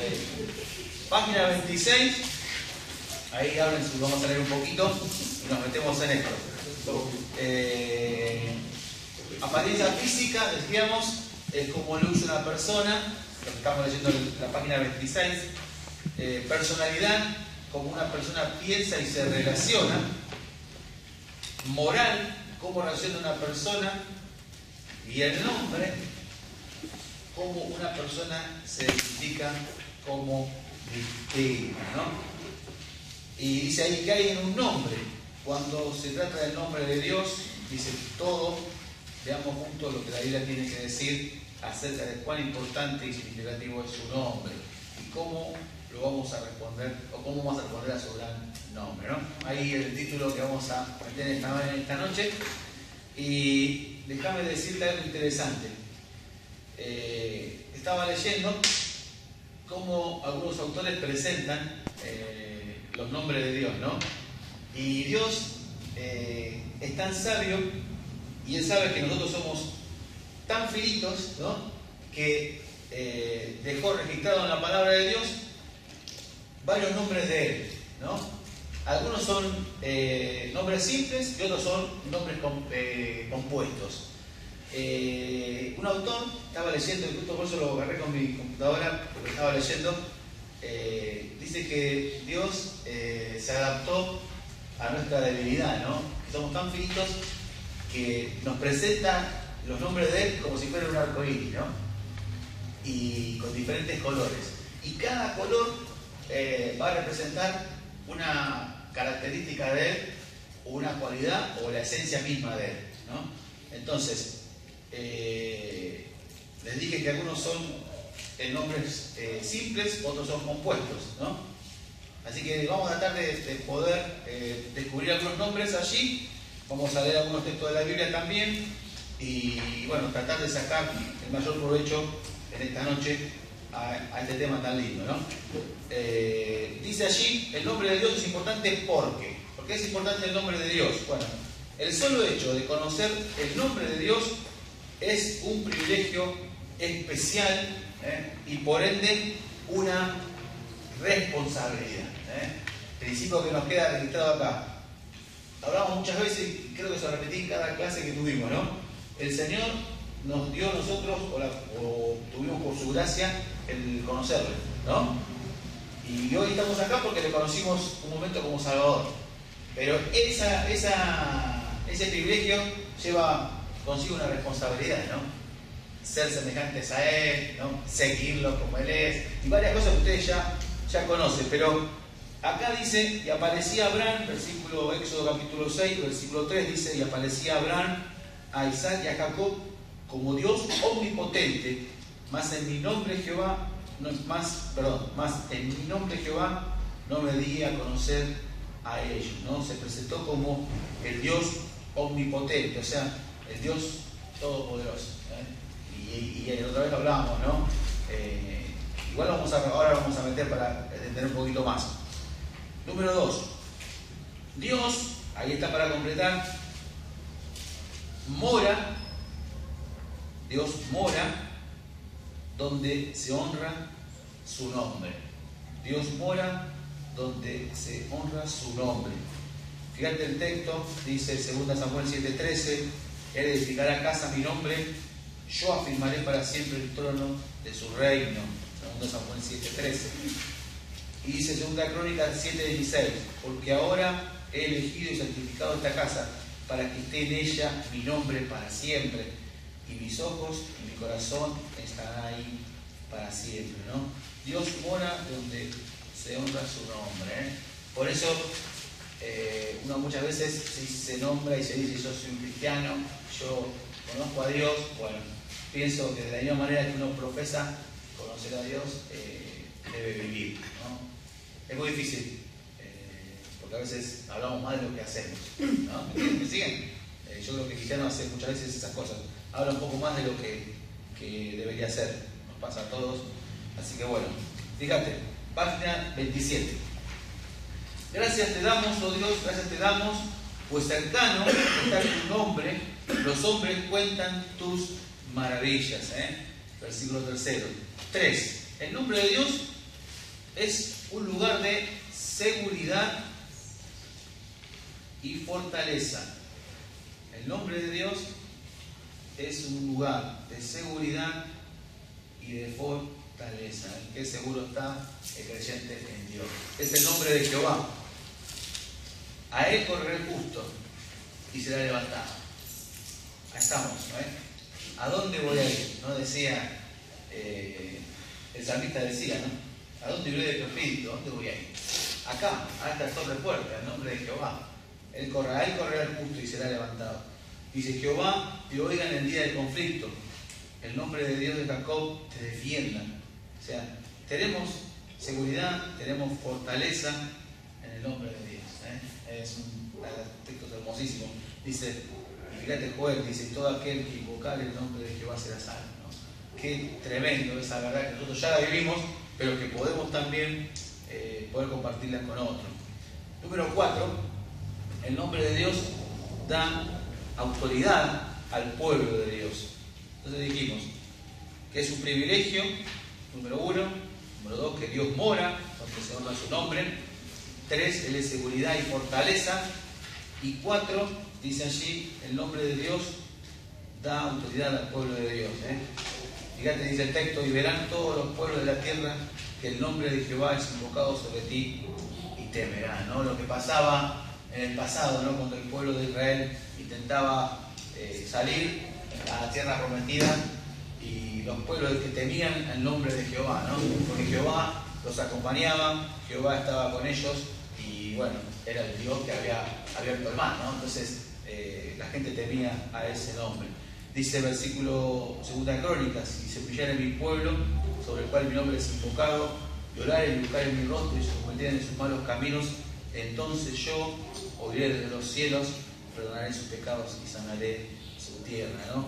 Página 26, ahí abren, vamos a leer un poquito y nos metemos en esto. Apariencia física, decíamos, es como luce una persona, lo que estamos leyendo en la página 26. Personalidad, como una persona piensa y se relaciona. Moral, cómo reacciona una persona. Y el nombre, cómo una persona se identifica como digna, ¿no? Y dice ahí que hay en un nombre. Cuando se trata del nombre de Dios, dice todo. Veamos juntos lo que la Biblia tiene que decir acerca de cuán importante y significativo es su nombre y cómo lo vamos a responder, o cómo vamos a responder a su gran nombre, ¿no? Ahí el título que vamos a meter esta noche. Y déjame decirte algo interesante. Estaba leyendo cómo algunos autores presentan los nombres de Dios, ¿no? Y Dios es tan sabio, y Él sabe que nosotros somos tan finitos, ¿no? Que dejó registrado en la palabra de Dios varios nombres de Él, ¿no? Algunos son nombres simples y otros son nombres compuestos. Un autor estaba leyendo, y justo por eso lo agarré con mi computadora, porque estaba leyendo, dice que Dios se adaptó a nuestra debilidad, ¿no? Que somos tan finitos que nos presenta los nombres de Él como si fuera un arco iris, ¿no? Y con diferentes colores. Y cada color va a representar una característica de Él, una cualidad o la esencia misma de Él, ¿no? Entonces, les dije que algunos son nombres simples, otros son compuestos, ¿no? Así que vamos a tratar de poder descubrir algunos nombres allí. Vamos a leer algunos textos de la Biblia también y bueno, tratar de sacar el mayor provecho en esta noche a este tema tan lindo, ¿no? Dice allí, el nombre de Dios es importante ¿por qué? ¿Por qué es importante el nombre de Dios? Bueno, el solo hecho de conocer el nombre de Dios es un privilegio especial y por ende una responsabilidad. Principio que nos queda registrado acá. Hablamos muchas veces y creo que se repetí en cada clase que tuvimos, ¿no? El Señor nos dio a nosotros, o tuvimos por su gracia, el conocerle, ¿no? Y hoy estamos acá porque le conocimos un momento como Salvador. Pero ese privilegio lleva consigo una responsabilidad, ¿no? Ser semejantes a Él, ¿no? Seguirlo como Él es, y varias cosas que ustedes ya conocen, pero acá dice, y aparecía Abraham, versículo Éxodo capítulo 6, versículo 3, dice, y aparecía Abraham a Isaac y a Jacob como Dios omnipotente, mas en mi nombre Jehová no me di a conocer a ellos, ¿no? Se presentó como el Dios omnipotente, o sea, el Dios todopoderoso, y otra vez hablábamos, ¿no? Igual ahora vamos a meter para entender un poquito más. Número 2. Dios, ahí está para completar, Dios mora donde se honra su nombre. Dios mora donde se honra su nombre. Fíjate el texto, dice 2 Samuel 7:13, Él edificará casa a mi nombre, yo afirmaré para siempre el trono de su reino. 2 Samuel 7:13. Y dice 2 Crónicas 7:16, porque ahora he elegido y santificado esta casa para que esté en ella mi nombre para siempre, y mis ojos y mi corazón estarán ahí para siempre, ¿no? Dios mora donde se honra su nombre, Por eso uno muchas veces se nombra y se dice yo soy un cristiano, yo conozco a Dios. Bueno, pienso que de la misma manera que uno profesa conocer a Dios, debe vivir, ¿no? Es muy difícil, porque a veces hablamos más de lo que hacemos, ¿no? ¿Me siguen? Yo creo que el cristiano hace muchas veces esas cosas, habla un poco más de lo que debería hacer, nos pasa a todos. Así que bueno, fíjate, página 27. Gracias te damos, oh Dios, gracias te damos, pues cercano está tu nombre, los hombres cuentan tus maravillas. Versículo 3. El nombre de Dios es un lugar de seguridad y fortaleza. El nombre de Dios es un lugar de seguridad y de fortaleza. En que seguro está el creyente en Dios. Es el nombre de Jehová. A él correrá el justo y será levantado. Ahí estamos, ¿no? ¿A dónde voy a ir? ¿No? Decía, el salmista decía, ¿no? ¿A dónde iré de tu espíritu? ¿A dónde voy a ir? Acá, a esta torre fuerte, al nombre de Jehová. A él correrá el justo y será levantado. Dice Jehová, te oiga en el día del conflicto. El nombre de Dios de Jacob te defienda. O sea, tenemos seguridad, tenemos fortaleza en el nombre de Dios. Es un texto hermosísimo. Dice, fíjate Joel, dice, todo aquel que invocar el nombre de Jehová será salvo, ¿no? Qué tremendo esa verdad que nosotros ya la vivimos, pero que podemos también poder compartirla con otros. Número 4, el nombre de Dios da autoridad al pueblo de Dios. Entonces dijimos que es un privilegio, número 1. Número 2, que Dios mora donde se honra su nombre. 3, Él es seguridad y fortaleza. Y 4, dice allí, el nombre de Dios da autoridad al pueblo de Dios. Fíjate, dice el texto, y verán todos los pueblos de la tierra que el nombre de Jehová es invocado sobre ti y temerán, ¿no? Lo que pasaba en el pasado, ¿no? Cuando el pueblo de Israel intentaba salir a la tierra prometida, y los pueblos que temían el nombre de Jehová, ¿no? Porque Jehová los acompañaba, Jehová estaba con ellos, y bueno, era el Dios que había abierto el mar, ¿no? Entonces la gente temía a ese nombre. Dice versículo 2 Crónicas, si se pillara en mi pueblo, sobre el cual mi nombre es invocado, lloraren y buscaren mi rostro y se convirtieran en sus malos caminos, entonces yo oiré desde los cielos, perdonaré sus pecados y sanaré su tierra, ¿no?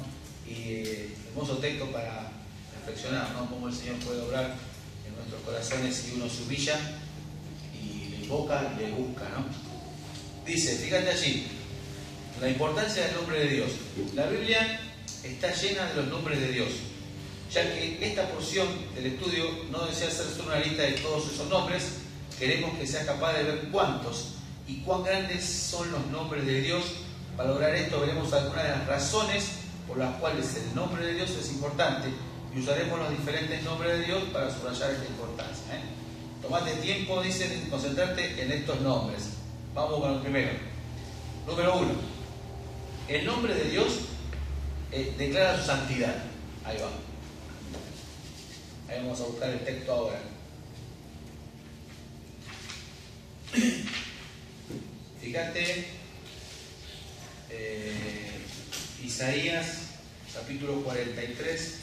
Y hermoso texto para reflexionar, ¿no? Cómo el Señor puede obrar en nuestros corazones si uno se humilla y le invoca y le busca, ¿no? Dice, fíjate allí, la importancia del nombre de Dios. La Biblia está llena de los nombres de Dios, ya que esta porción del estudio no desea hacer solo una lista de todos esos nombres. Queremos que seas capaz de ver cuántos y cuán grandes son los nombres de Dios. Para lograr esto veremos algunas de las razones por las cuales el nombre de Dios es importante, y usaremos los diferentes nombres de Dios para subrayar esta importancia. Tomate tiempo, dice, en concentrarte en estos nombres. Vamos con el primero. Número 1. El nombre de Dios declara su santidad. Ahí va. Ahí vamos a buscar el texto ahora. Fíjate, Isaías capítulo 43.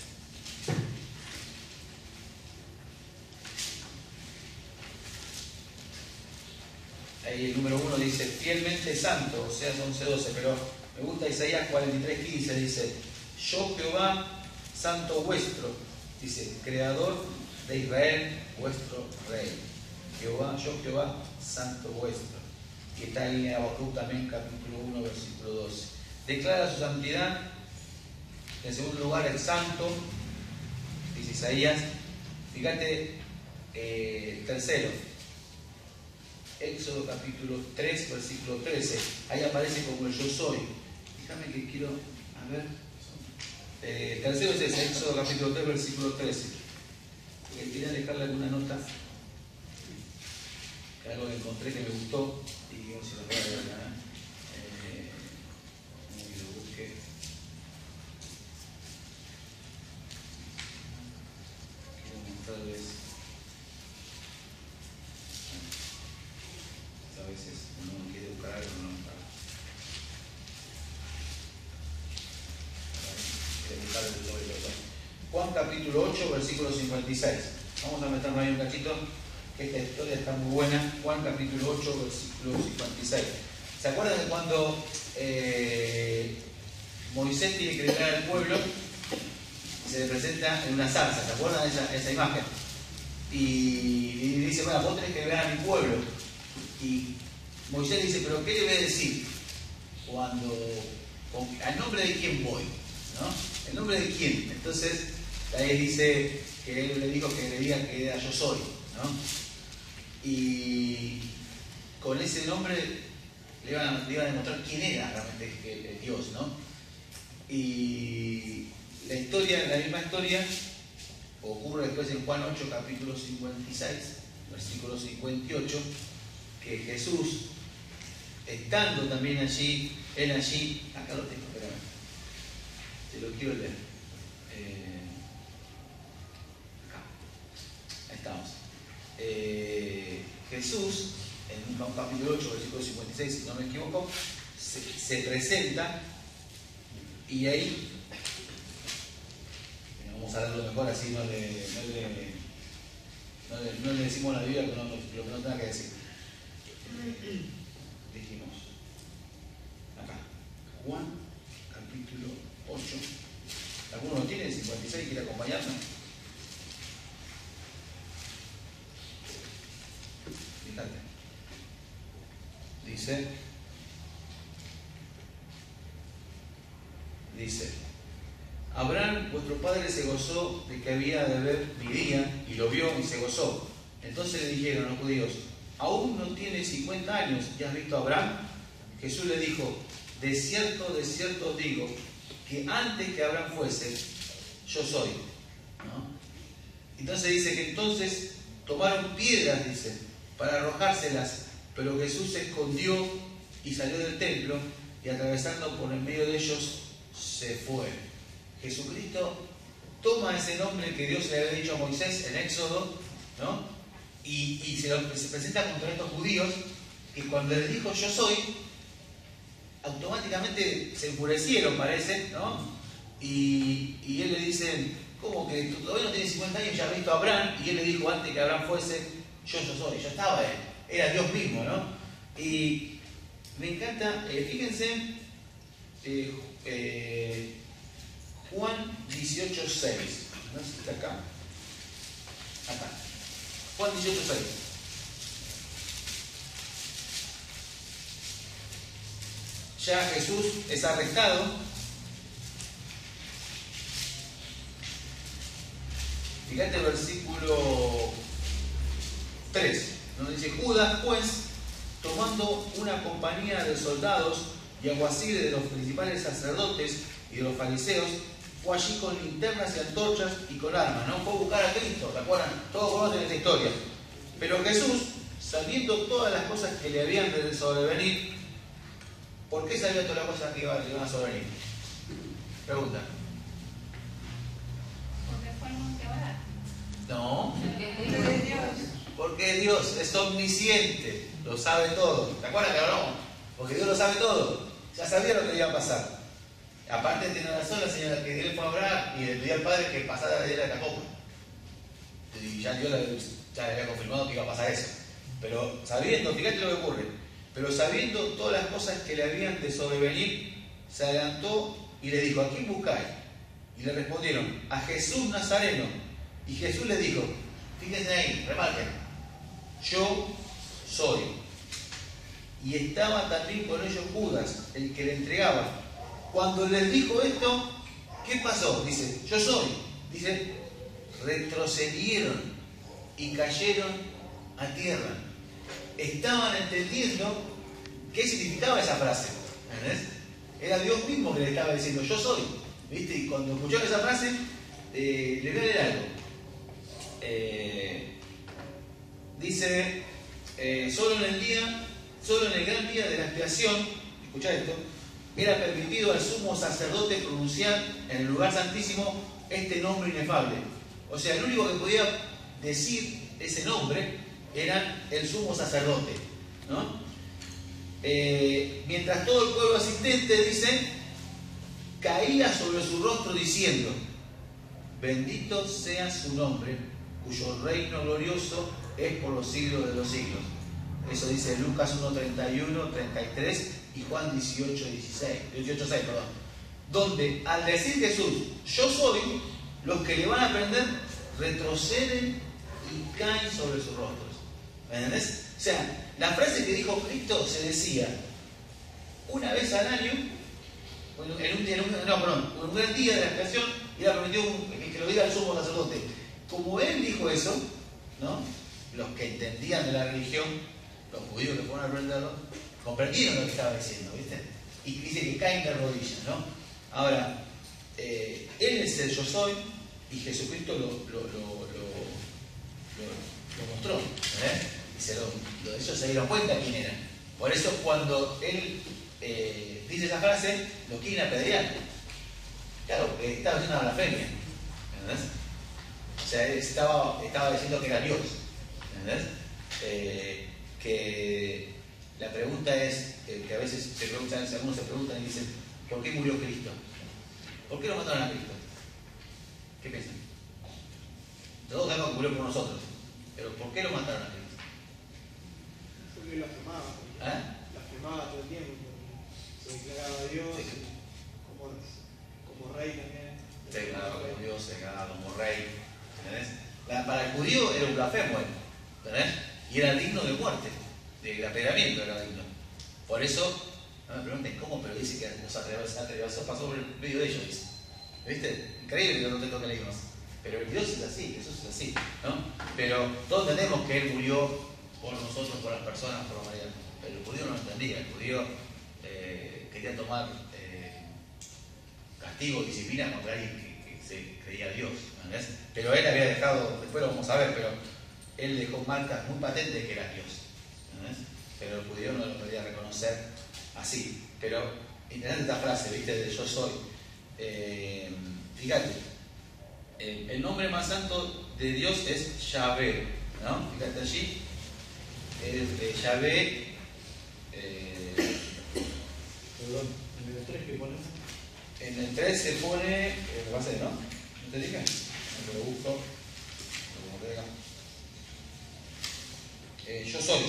Ahí el número 1 dice, fielmente santo, o sea, 11:12, pero me gusta Isaías 43:15, dice, yo Jehová, santo vuestro, dice, creador de Israel, vuestro rey. Jehová, yo Jehová, santo vuestro. Y está ahí en Habacuc también, capítulo 1, versículo 12. Declara su santidad. En segundo lugar, el santo, dice Isaías. Fíjate, tercero, Éxodo capítulo 3, versículo 13. Ahí aparece como el yo soy. Fíjame que quiero, a ver. Tercero es ese, Éxodo capítulo 3, versículo 13. Porque quería dejarle alguna nota, que algo que encontré que me gustó, y no sé si lo puedo ver acá. Lo busqué. Quiero mostrarles. A veces uno quiere buscar algo, no está. Quiere buscar el sobre todo. Juan capítulo 8, versículo 56. Vamos a meternos ahí un cachito, que esta historia está muy buena. Juan capítulo 8, versículo 56. ¿Se acuerdan de cuando Moisés tiene que liberar al pueblo? Se le presenta en una zarza, ¿se acuerdan de esa imagen? Y dice, bueno, vos tenés que liberar a mi pueblo. Y Moisés dice, pero ¿qué le voy a decir? ¿Al nombre de quién voy? ¿No? ¿El nombre de quién? Entonces, ahí dice que él le dijo que le diga que era yo soy, ¿no? Y con ese nombre le iban a demostrar quién era realmente el Dios, ¿no? Y la misma historia, ocurre después en Juan 8, capítulo 56, versículo 58, que Jesús, estando también allí, él allí, acá lo tengo, espérame, te lo quiero leer. Acá, ahí estamos. Jesús, en Juan capítulo 8, versículo 56, si no me equivoco, se presenta y ahí, vamos a leerlo mejor, así no le decimos la Biblia lo que no tenga que decir. Dijimos, acá, Juan capítulo 8. ¿Alguno lo tiene? 56, ¿quiere acompañarme? Fíjate. Dice, Abraham, vuestro padre, se gozó de que había de ver mi día, y lo vio y se gozó. Entonces le dijeron los judíos, ¿aún no tiene 50 años y has visto a Abraham? Jesús le dijo, de cierto os digo, que antes que Abraham fuese, yo soy. ¿No? Entonces dice que entonces tomaron piedras, dice, para arrojárselas, pero Jesús se escondió y salió del templo, y atravesando por el medio de ellos, se fue. Jesucristo toma ese nombre que Dios le había dicho a Moisés en Éxodo, ¿no? Y se presenta contra estos judíos, que cuando les dijo yo soy, automáticamente se enfurecieron, parece, ¿no? Y él le dice, ¿cómo que tú todavía no tienes 50 años y ya has visto a Abraham? Y él le dijo antes que Abraham fuese, yo soy, ya estaba él, era Dios mismo, ¿no? Y me encanta, fíjense, Juan 18:6, ¿no? Está acá. Acá. Juan 18:6. Ya Jesús es arrestado. Fíjate el versículo 3, donde dice, Judas, pues, tomando una compañía de soldados y alguaciles de los principales sacerdotes y de los fariseos, fue allí con linternas y antorchas y con armas, ¿no? Fue a buscar a Cristo, ¿se acuerdan? Todos conocen esta historia. Pero Jesús, sabiendo todas las cosas que le habían de sobrevenir, ¿por qué sabía todas las cosas que le iban a sobrevenir? Pregunta. Porque fue el monte a orar. No. Porque es Dios. Porque Dios es omnisciente, lo sabe todo. ¿Te acuerdas que hablamos? Porque Dios lo sabe todo. Ya sabía lo que le iba a pasar. Aparte tiene razón la señora que Dios fue a orar y le pidió al Padre que pasara de la copa. Y ya Dios ya le había confirmado que iba a pasar eso. Pero sabiendo, fíjate lo que ocurre, pero sabiendo todas las cosas que le habían de sobrevenir, se adelantó y le dijo, ¿a quién buscáis? Y le respondieron, a Jesús Nazareno. Y Jesús le dijo, fíjense ahí, remarquen, yo soy. Y estaba también con ellos Judas, el que le entregaba. Cuando les dijo esto, ¿qué pasó? Dice, yo soy. Dice, retrocedieron y cayeron a tierra. Estaban entendiendo qué significaba esa frase. ¿Entendés? Era Dios mismo que le estaba diciendo, yo soy. ¿Viste? Y cuando escucharon esa frase, le voy a leer algo. Dice, solo en el gran día de la expiación, escuchá esto, era permitido al sumo sacerdote pronunciar en el lugar santísimo este nombre inefable. O sea, el único que podía decir ese nombre era el sumo sacerdote, ¿no? Mientras todo el pueblo asistente, dice, caía sobre su rostro diciendo, bendito sea su nombre, cuyo reino glorioso es por los siglos de los siglos. Eso dice Lucas 1:31, 33 y Juan 18:6, donde al decir Jesús, yo soy, los que le van a aprender retroceden y caen sobre sus rostros. ¿Entendés? O sea, la frase que dijo Cristo se decía una vez al año, en un gran día de la expiación, y era permitido que lo diga el sumo sacerdote. Como él dijo eso, ¿no? los que entendían de la religión, los judíos que fueron a aprenderlo, comprendieron lo que estaba diciendo, ¿viste? Y dice que caen de rodillas, ¿no? Ahora, Él es el yo soy y Jesucristo lo mostró, y ellos se dieron cuenta quién era. Por eso cuando Él dice esa frase, lo quieren apedrear. Claro, estaba haciendo una blasfemia, ¿entendés? O sea, él estaba diciendo que era Dios, ¿entendés? Que la pregunta es, que a veces algunos se preguntan y dicen, ¿por qué murió Cristo? ¿Por qué lo mataron a Cristo? ¿Qué piensan? Todos sabemos que murió por nosotros, pero ¿por qué lo mataron a Cristo? Porque lo afirmaba. La afirmaba todo el tiempo. Se declaraba Dios como rey también. Se declaraba como Dios, se declaraba como rey. ¿Entendés? Para el judío era un blasfemo, ¿entendés? Y era digno de muerte, de apedreamiento era digno. Por eso, no me pregunten cómo, pero dice que los atrevió pasó por el medio de ellos, dice. ¿Viste? Increíble el texto que leímos. Pero el Dios es así, Jesús es así, ¿no? Pero todos entendemos que Él murió por nosotros, por las personas, por la humanidad. Pero el judío no lo entendía, el judío quería tomar castigo, disciplina contra alguien que se creía Dios, ¿entendés? Pero Él había dejado, después lo vamos a ver, pero Él dejó marcas muy patentes de que era Dios, ¿entendés? Pero el judío no lo podía reconocer así. Pero interesante esta frase, ¿viste? De yo soy. Fíjate, el nombre más santo de Dios es Yahvé, ¿no? Fíjate allí, Yahvé. Perdón, en el 3 que ponemos. En el 3 se pone, ¿qué va a ser, no? ¿No te dije? No lo busco, como que diga. Yo soy.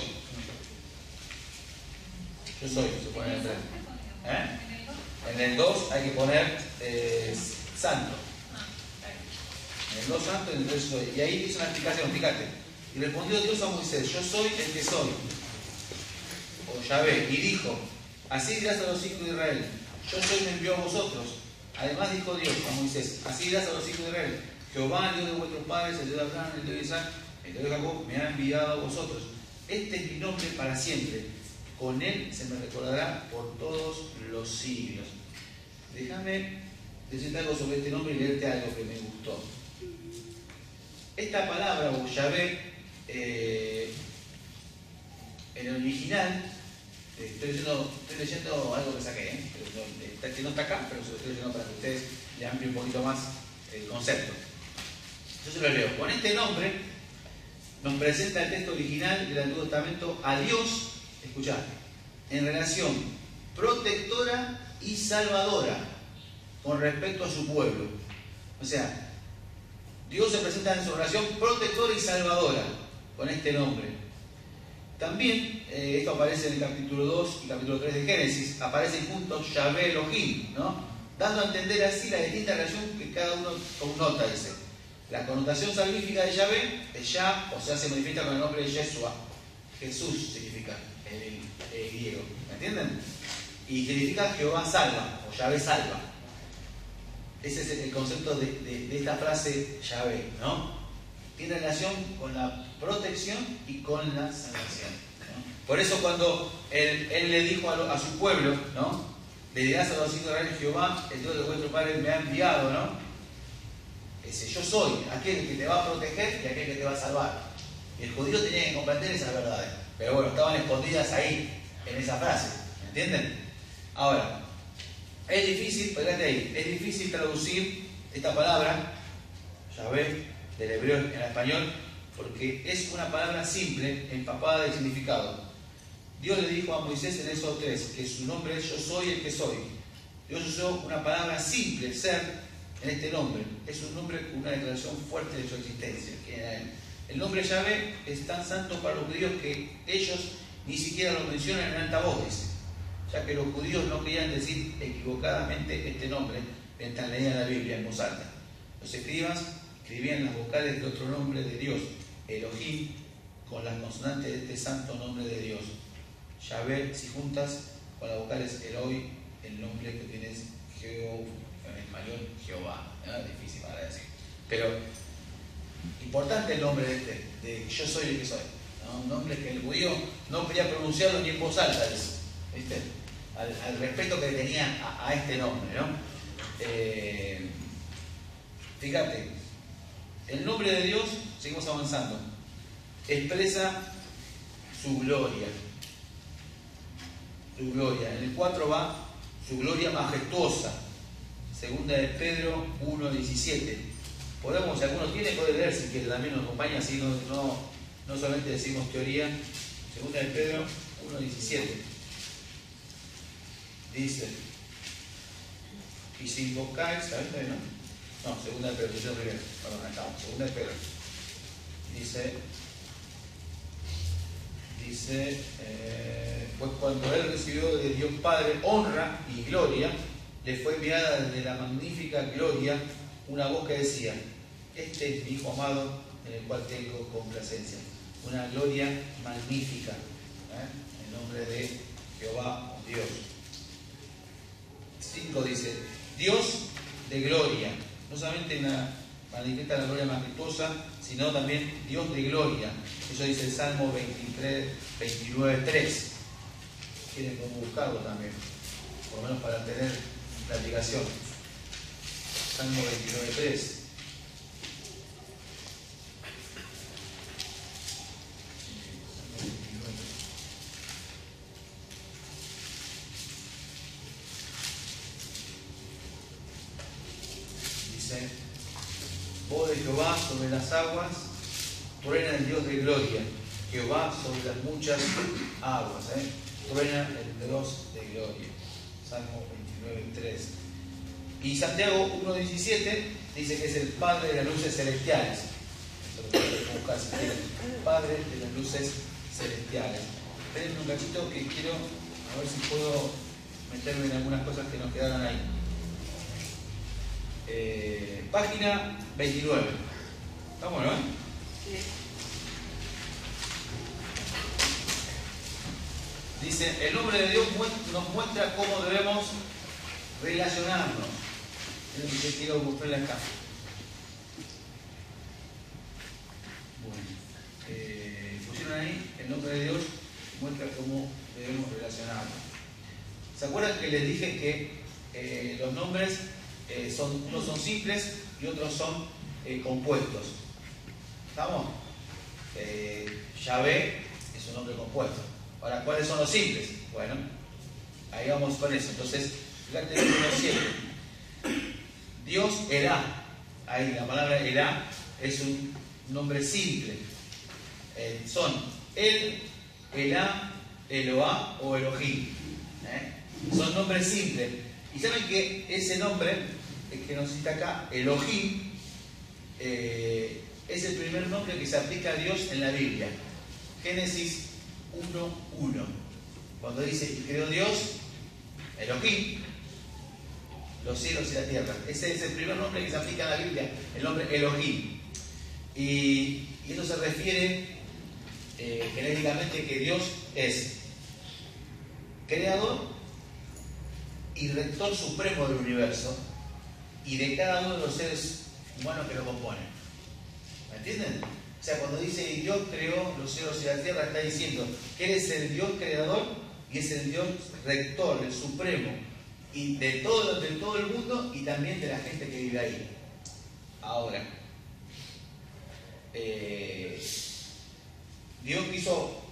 Yo soy, se pone en el 3. En el 2 hay que poner santo. En el 2 santo y en el 3 soy. Y ahí dice una explicación, fíjate. Y respondió Dios a Moisés, yo soy el que soy. O Yahvé. Y dijo, así dirás a los hijos de Israel, yo soy me envió a vosotros. Además dijo Dios a Moisés, así dirás a los hijos de Israel, Jehová, el Dios de vuestros padres, el Dios de Abraham, el Dios de Isaac, el Dios de Jacob, me ha enviado a vosotros. Este es mi nombre para siempre. Con él se me recordará por todos los siglos. Déjame decirte algo sobre este nombre y leerte algo que me gustó. Esta palabra, o Yahvé, en el original, estoy leyendo algo que saqué, que no está acá, pero se lo estoy leyendo para que ustedes le amplíen un poquito más el concepto. Yo se lo leo. Con este nombre nos presenta el texto original del Antiguo Testamento a Dios, escuchá, en relación protectora y salvadora con respecto a su pueblo. O sea, Dios se presenta en su relación protectora y salvadora con este nombre. También, esto aparece en el capítulo 2 y capítulo 3 de Génesis, aparecen juntos Yahvé Elohim, ¿no? Dando a entender así la distinta relación que cada uno connota, dice. La connotación salvífica de Yahvé es Yah, o sea, se manifiesta con el nombre de Yeshua. Jesús significa en griego, ¿me entienden? Y significa Jehová salva, o Yahvé salva. Ese es el concepto de esta frase Yahvé, ¿no? Tiene relación con la protección y con la salvación, ¿no? Por eso cuando él le dijo a su pueblo, ¿no? Le dirás a los hijos de Israel, Jehová, el Dios de vuestro Padre, me ha enviado, ¿no? Ese yo soy, aquel que te va a proteger y aquel que te va a salvar. Y el judío tenía que comprender esas verdades, pero bueno, estaban escondidas ahí, en esa frase, ¿me entienden? Ahora, es difícil, fíjate ahí, es difícil traducir esta palabra, Yahvé, del hebreo en español, porque es una palabra simple, empapada de significado. Dios le dijo a Moisés en Éxodo 3 que su nombre es yo soy el que soy. Dios usó una palabra simple, ser, en este nombre. Es un nombre con una declaración fuerte de su existencia, que era Él. El nombre Yahvé es tan santo para los judíos que ellos ni siquiera lo mencionan en alta voz, dice, ya que los judíos no querían decir equivocadamente este nombre mientras leían la Biblia en voz alta. Los escribas escribían las vocales de otro nombre de Dios, Elohim, con las consonantes de este santo nombre de Dios. Yahvé, si juntas con las vocales Eloi, el nombre que tienes Jehová, en español Jehová, ¿no? Es difícil para decir. Pero Importante el nombre de yo soy el que soy, ¿no? Un nombre que el judío no quería pronunciarlo ni en voz alta, ¿viste? Al respeto que le tenía a este nombre, ¿no? Fíjate, el nombre de Dios, seguimos avanzando, expresa su gloria. Su gloria. En el 4 va su gloria majestuosa. Segunda de Pedro 1:17. Podemos, si alguno tiene, puede leer si quiere, también nos acompaña, así no solamente decimos teoría. Segunda de Pedro 1:17. Dice, y si invocáis, ¿sabes? No, segunda de Pedro, primero, perdón, acá, segunda de Pedro. Dice, pues cuando él recibió de Dios Padre honra y gloria, le fue enviada desde la magnífica gloria una voz que decía, este es mi Hijo amado en el cual tengo complacencia. Una gloria magnífica, en nombre de Jehová Dios. 5 dice, Dios de gloria, no solamente manifiesta la gloria majestuosa, sino también Dios de gloria. Eso dice el Salmo 29:3. Quieren buscarlo también, por lo menos para tener la aplicación. Salmo 29:3. Dice, voz de Jehová sobre las aguas, truena el Dios de gloria, Jehová sobre las muchas aguas, truena el Dios de gloria. Salmo 29:3. Y Santiago 1:17 dice que es el Padre de las luces celestiales. Eso lo pueden buscar si quieren. Padre de las luces celestiales. Esperen un cachito que quiero a ver si puedo meterme en algunas cosas que nos quedaron ahí. Página 29. ¿Estamos, no? Sí. Dice, el nombre de Dios nos muestra cómo debemos relacionarnos. Es lo que quiero mostrarle acá. Bueno, pusieron ahí, el nombre de Dios muestra cómo debemos relacionarnos. ¿Se acuerdan que les dije que los nombres unos son simples y otros son compuestos? ¿Estamos? Yahvé es un nombre compuesto. Ahora, ¿cuáles son los simples? Bueno, ahí vamos con eso. Entonces, fíjate el número 7. Dios Elá. Ahí la palabra Elá es un nombre simple. Son El, Elá, Eloá o Elohim. Son nombres simples. Y saben que ese nombre que nos cita acá, Elohim, es el primer nombre que se aplica a Dios en la Biblia. Génesis 1:1. Cuando dice, y creó Dios, Elohim, los cielos y la tierra. Ese es el primer nombre que se aplica a la Biblia, el nombre Elohim. Y eso se refiere genéricamente que Dios es creador y rector supremo del universo y de cada uno de los seres humanos que lo componen. ¿Me entienden? O sea, cuando dice Dios creó los cielos y la tierra, está diciendo que Él es el Dios creador y es el Dios rector, el supremo, y de todo el mundo y también de la gente que vive ahí. Ahora, Dios quiso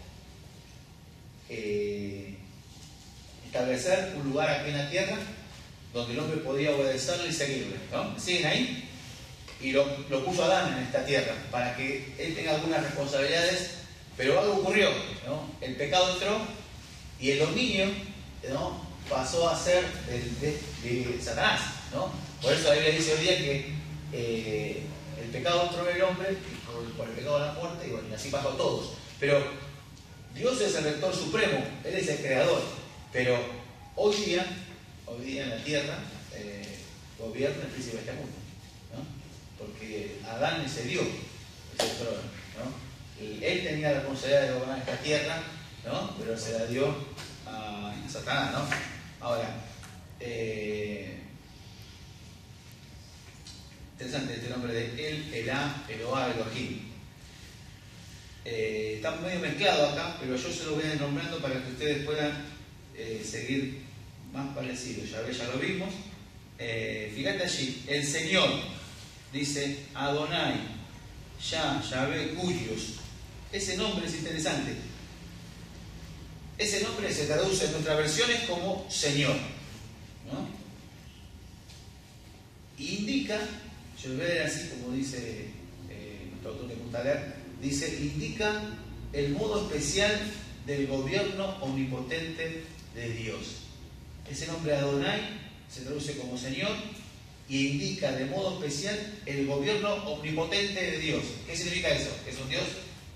establecer un lugar aquí en la tierra donde el hombre podía obedecerle y seguirle, ¿no? ¿Siguen ahí? Y lo puso Adán en esta tierra para que él tenga algunas responsabilidades, pero algo ocurrió, ¿no? El pecado entró y el dominio, ¿no?, pasó a ser de Satanás, ¿no? Por eso la Biblia dice hoy día que el pecado entró en el hombre por el pecado de la muerte, y bueno, y así pasó a todos. Pero Dios es el rector supremo, Él es el creador, pero hoy día en la tierra gobierna el príncipe de este mundo, ¿no? Porque Adán le cedió ese trono, ¿no? Él tenía la responsabilidad de gobernar esta tierra, ¿no? Pero se la dio a Satanás, ¿no? Ahora, Interesante este nombre de El, Elá, Eloá, Elohim. Está medio mezclado acá, pero yo se lo voy a ir nombrando para que ustedes puedan seguir más parecido. Ya lo vimos. Fíjate allí, el Señor, dice Adonai, Yahvé, Curios. Ese nombre es interesante. Ese nombre se traduce en nuestras versiones como Señor, ¿no? Y indica, yo lo voy a leer así como dice nuestro autor de Mutaler, dice, indica el modo especial del gobierno omnipotente de Dios. Ese nombre Adonai se traduce como Señor y indica de modo especial el gobierno omnipotente de Dios. ¿Qué significa eso? ¿Que es un Dios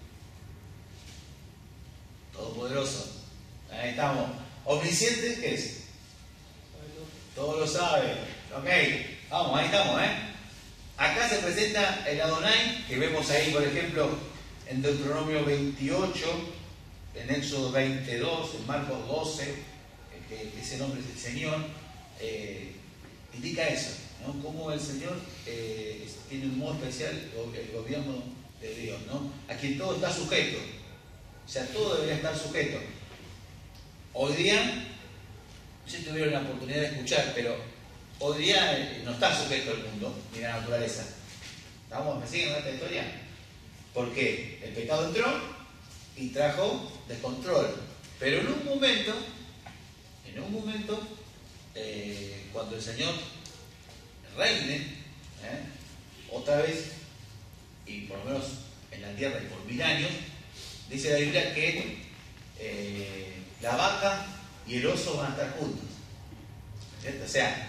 todopoderoso? Ahí estamos. ¿Omnisciente qué es? Todo lo sabe. Ok, vamos, ahí estamos, Acá se presenta el Adonai, que vemos ahí, por ejemplo, en Deuteronomio 28, en Éxodo 22, en Marcos 12, que ese nombre es el Señor, indica eso, ¿no? Cómo el Señor tiene un modo especial, el gobierno de Dios, ¿no? A quien todo está sujeto, o sea, todo debería estar sujeto. Hoy día, no sé si tuvieron la oportunidad de escuchar, pero hoy día no está sujeto el mundo ni la naturaleza. ¿Me siguen con esta historia? Porque el pecado entró y trajo descontrol. Pero en un momento, cuando el Señor reine, otra vez, y por lo menos en la tierra y por 1000 años, dice la Biblia que la vaca y el oso van a estar juntos. ¿Cierto? O sea,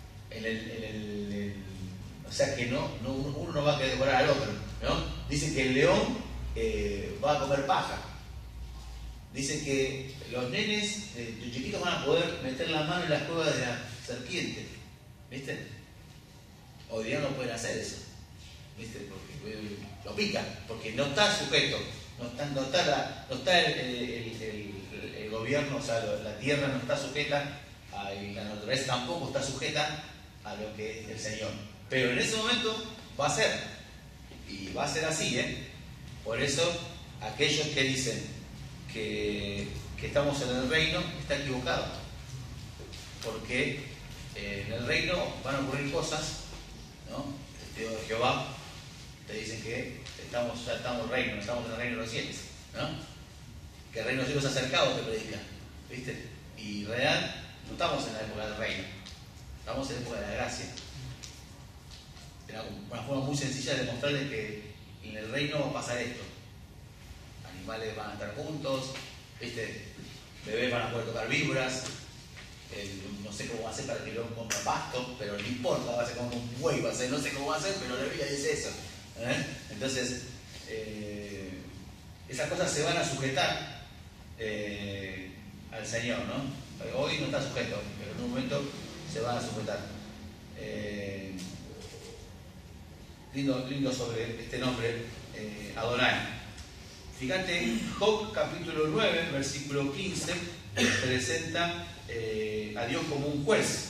o sea que uno no va a querer devorar al otro, ¿no? Dice que el león va a comer paja. Dice que los nenes chiquitos van a poder meter la mano en las cuevas de la serpiente. ¿Viste? Hoy día no pueden hacer eso. ¿Viste? Porque lo pican, porque no está sujeto. No está el gobierno, o sea, la tierra no está sujeta, y la naturaleza tampoco está sujeta a lo que es el Señor. Pero en ese momento va a ser, y va a ser así, Por eso, aquellos que dicen que estamos en el reino están equivocados, porque en el reino van a ocurrir cosas, ¿no? El testigo de Jehová te dicen que ya estamos en el reino, estamos en el reino de los cielos, ¿no? Que el reino de los cielos acercado te predica, ¿viste? Y real, no estamos en la época del reino, estamos en la época de la gracia. Era una forma muy sencilla de demostrarles que en el reino va a pasar esto. Animales van a estar juntos, ¿viste? Bebés van a poder tocar víboras, no sé cómo va a ser para que el león coma pasto, pero no importa, va a ser como un buey, no sé cómo va a ser, pero la Biblia dice eso. Entonces, esas cosas se van a sujetar al Señor, ¿no? Hoy no está sujeto, pero en un momento se van a sujetar. Lindo sobre este nombre, Adonai. Fíjate, Job capítulo 9, versículo 15, presenta a Dios como un juez.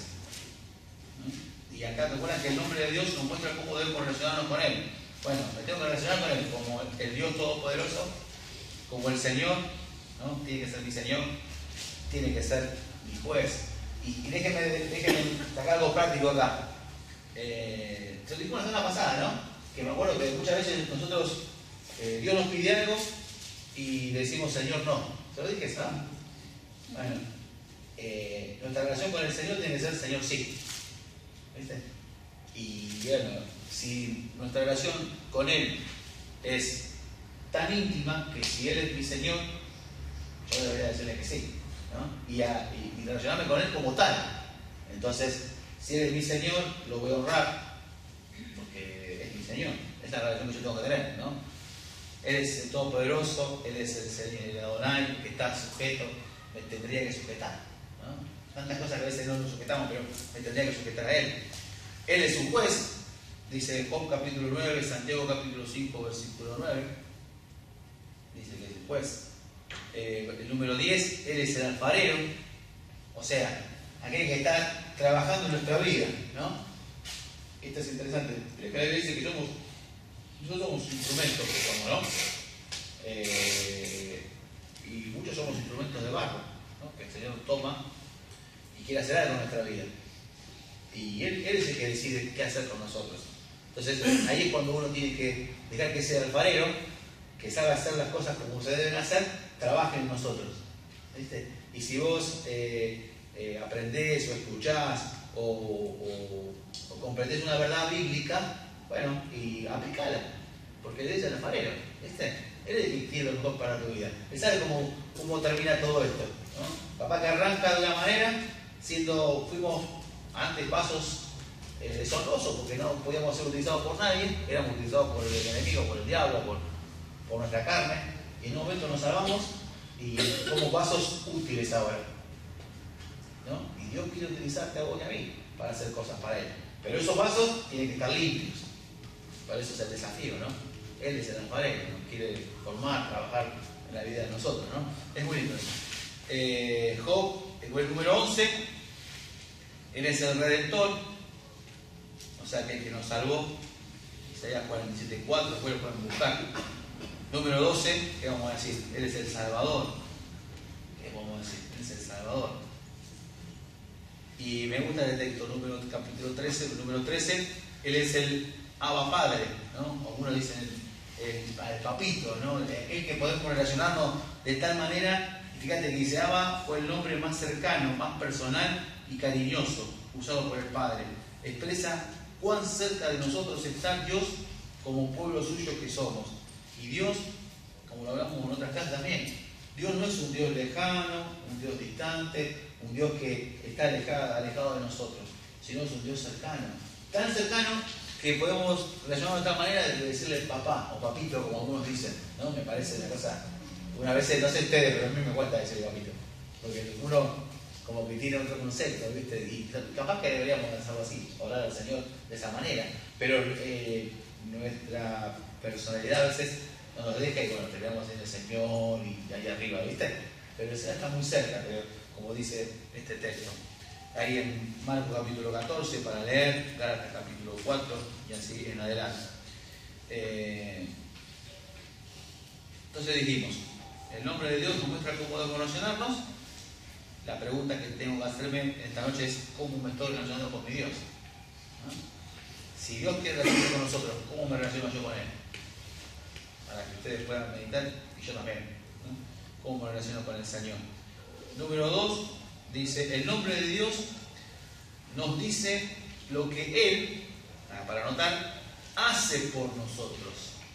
Y acá recuerdan que el nombre de Dios nos muestra cómo debemos relacionarnos con Él. Bueno, me tengo que relacionar con Él como el Dios Todopoderoso, como el Señor, ¿no? Tiene que ser mi Señor, tiene que ser mi juez. Y déjenme sacar algo práctico acá. Se lo dijimos la semana pasada, ¿no? Que me acuerdo que muchas veces nosotros, Dios nos pide algo y le decimos Señor no. ¿Se lo dije eso? Bueno, nuestra relación con el Señor tiene que ser Señor sí. ¿Viste? Y bueno, si nuestra relación con Él es tan íntima que si Él es mi Señor, yo debería decirle que sí, ¿no? Y relacionarme con Él como tal. Entonces, si Él es mi Señor, lo voy a honrar porque es mi Señor. Esa es la relación que yo tengo que tener, ¿no? Él es el Todopoderoso, Él es el Señor, el Adonai, que está sujeto, me tendría que sujetar, ¿no? Tantas cosas que a veces no nos sujetamos, pero me tendría que sujetar a Él. Él es un juez, dice Job capítulo 9, Santiago capítulo 5, versículo 9, dice que es el juez. El número 10, Él es el alfarero, o sea, aquel que está trabajando en nuestra vida, ¿no? Esto es interesante. La Biblia dice que nosotros somos instrumentos, ¿no? Y muchos somos instrumentos de barro, ¿no? Que el Señor toma y quiere hacer algo en nuestra vida. Y Él es el que decide qué hacer con nosotros. Entonces, ahí es cuando uno tiene que dejar que sea el alfarero, que sabe hacer las cosas como se deben hacer, trabaje en nosotros. ¿Viste? Y si vos aprendés o escuchás o comprendés una verdad bíblica, bueno, y aplicala, porque Él es el alfarero, ¿viste? Él es el que quiere lo mejor para tu vida. Él sabe cómo termina todo esto, ¿no? Papá que arranca de una manera, fuimos antes pasos deshonrosos, porque no podíamos ser utilizados por nadie, éramos utilizados por el enemigo, por el diablo, por nuestra carne, y en un momento nos salvamos y como vasos útiles ahora, ¿no? Y Dios quiere utilizarte a vos y a mí para hacer cosas para Él, pero esos vasos tienen que estar limpios. Para eso es el desafío, ¿no? Él es el alfarero, nos quiere formar, trabajar en la vida de nosotros, ¿no? Es muy lindo eso. Job, el número 11, Él es el Redentor, o sea que el que nos salvó. Isaías 47:4, después lo pueden buscar. Número 12, ¿qué vamos a decir? Él es el Salvador. ¿Qué vamos a decir? Él es el Salvador. Y me gusta el texto, capítulo 13, número 13, Él es el Abba Padre, ¿no? Algunos dicen el papito, ¿no? El que podemos relacionarnos de tal manera. Fíjate que dice Abba fue el nombre más cercano, más personal y cariñoso usado por el Padre. Expresa cuán cerca de nosotros está Dios como pueblo suyo que somos. Y Dios, como lo hablamos en otras clases también, Dios no es un Dios lejano, un Dios distante, un Dios que está alejado de nosotros, sino es un Dios cercano. Tan cercano que podemos relacionarnos de tal manera de decirle papá o papito, como algunos dicen, ¿no? Me parece una cosa, una vez, no sé ustedes, pero a mí me cuesta decir papito, porque uno como que tiene otro concepto, ¿viste? Y capaz que deberíamos hacerlo así, orar al Señor de esa manera, pero nuestra personalidad a veces no nos deja y bueno, terminamos en el Señor y ahí arriba, ¿viste? Pero el Señor está muy cerca, pero, como dice este texto. Ahí en Marcos capítulo 14 para leer, Gálatas capítulo 4 y así en adelante. Entonces dijimos, el nombre de Dios nos muestra cómo podemos relacionarnos. La pregunta que tengo que hacerme esta noche es ¿cómo me estoy relacionando con mi Dios? ¿No? Si Dios quiere relacionarse con nosotros, ¿cómo me relaciono yo con Él? Para que ustedes puedan meditar y yo también, ¿no? ¿Cómo me relaciono con el Señor? Número 2, dice, el nombre de Dios nos dice lo que Él, para anotar, hace por nosotros.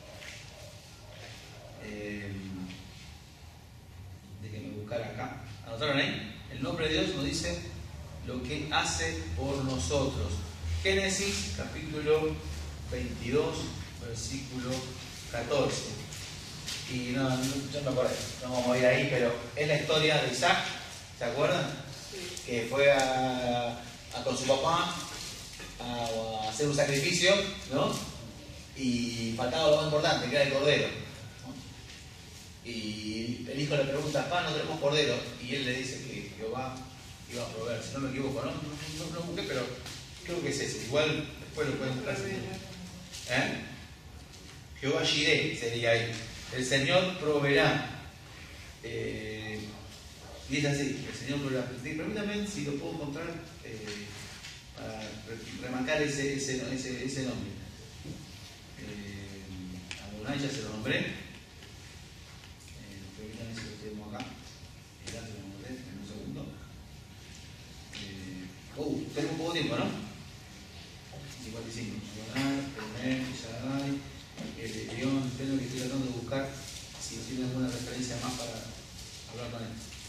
Déjenme buscar acá. ¿Anotaron ahí? El nombre de Dios nos dice lo que hace por nosotros. Génesis capítulo 22, versículo 14. Y yo me acuerdo, no vamos a ir ahí, pero es la historia de Isaac, ¿se acuerdan? Sí. Que fue con su papá a hacer un sacrificio, ¿no? Y faltaba lo más importante, que era el cordero, ¿no? Y el hijo le pregunta, papá, no tenemos cordero, y él le dice que Jehová iba a proveer, si no me equivoco, no busqué, pero creo que es ese, igual después lo pueden buscar. Jehová Jireh sería ahí. El Señor proveerá. Y es así, el Señor proveerá. Permítame si lo puedo encontrar para remarcar ese nombre. Adonai ya se lo nombré. Permítame si lo tenemos acá. Ya se lo nombré en un segundo. Tenemos poco tiempo, ¿no? 55. Adonai, Shaddai, el León, tengo que estoy tratando de buscar si tiene alguna referencia más para hablar con él.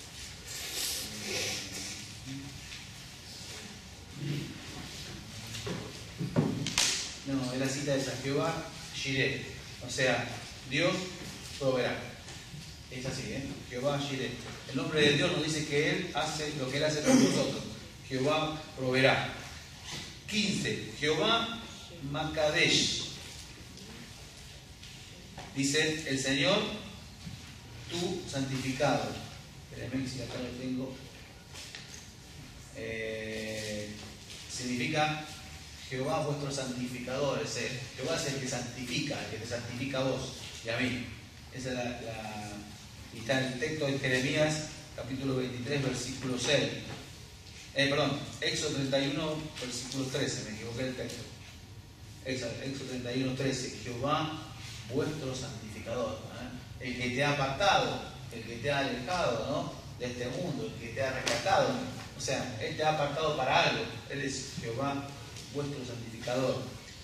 No, es la cita de Jehová Jireh, o sea, Dios proveerá. Es así, Jehová Jireh. El nombre de Dios nos dice que Él hace lo que Él hace con nosotros. Jehová proveerá. 15. Jehová Makadesh. Dice el Señor, tú santificado. Espérenme si acá lo tengo. Significa Jehová vuestro santificador, Jehová es el que santifica, el que te santifica a vos y a mí. Esa es y está en el texto de Jeremías, capítulo 23, versículo 6. Éxodo 31, versículo 13, me equivoqué del texto. Éxodo 31, 13. Jehová vuestro santificador, el que te ha apartado, el que te ha alejado, ¿no?, de este mundo, el que te ha rescatado. O sea, Él te ha apartado para algo. Él es Jehová vuestro santificador.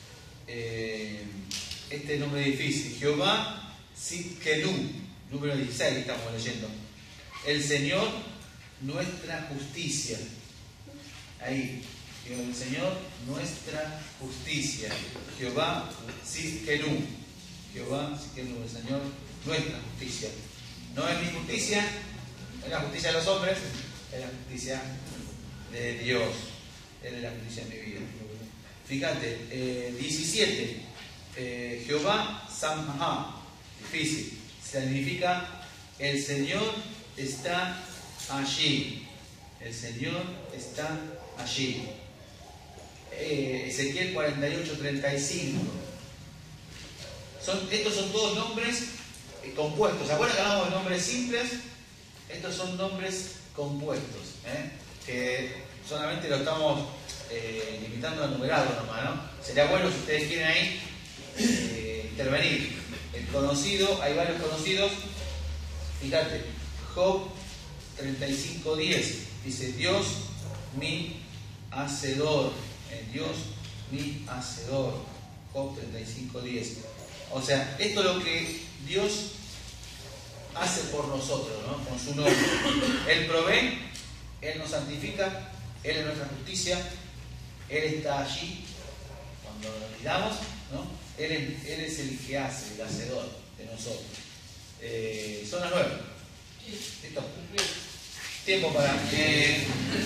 Este nombre es difícil. Jehová Sidkenu, número 16 estamos leyendo. El Señor nuestra justicia. Ahí, el Señor nuestra justicia. Jehová Sidkenu. Jehová Sidkenu, el Señor nuestra justicia. No es mi justicia, es la justicia de los hombres, es la justicia de Dios. Él es la justicia de mi vida. Fíjate, 17. Jehová Samha, difícil, significa el Señor está allí. El Señor está allí. Ezequiel 48, 35. Estos son todos nombres compuestos. ¿Se acuerdan que hablamos de nombres simples? Estos son nombres compuestos, que solamente lo estamos limitando a numerarlo nomás, ¿no? Sería bueno si ustedes quieren ahí intervenir. El conocido, hay varios conocidos. Fíjate, Job 35:10 dice: Dios mi hacedor, Dios mi hacedor. Job 35:10. O sea, esto es lo que Dios hace por nosotros, ¿no?, con su nombre. Él provee, Él nos santifica, Él es nuestra justicia, Él está allí cuando lo necesitamos, ¿no? Él es el que hace, el hacedor de nosotros. Son las 9. ¿Listo? Tiempo para... ¿Por qué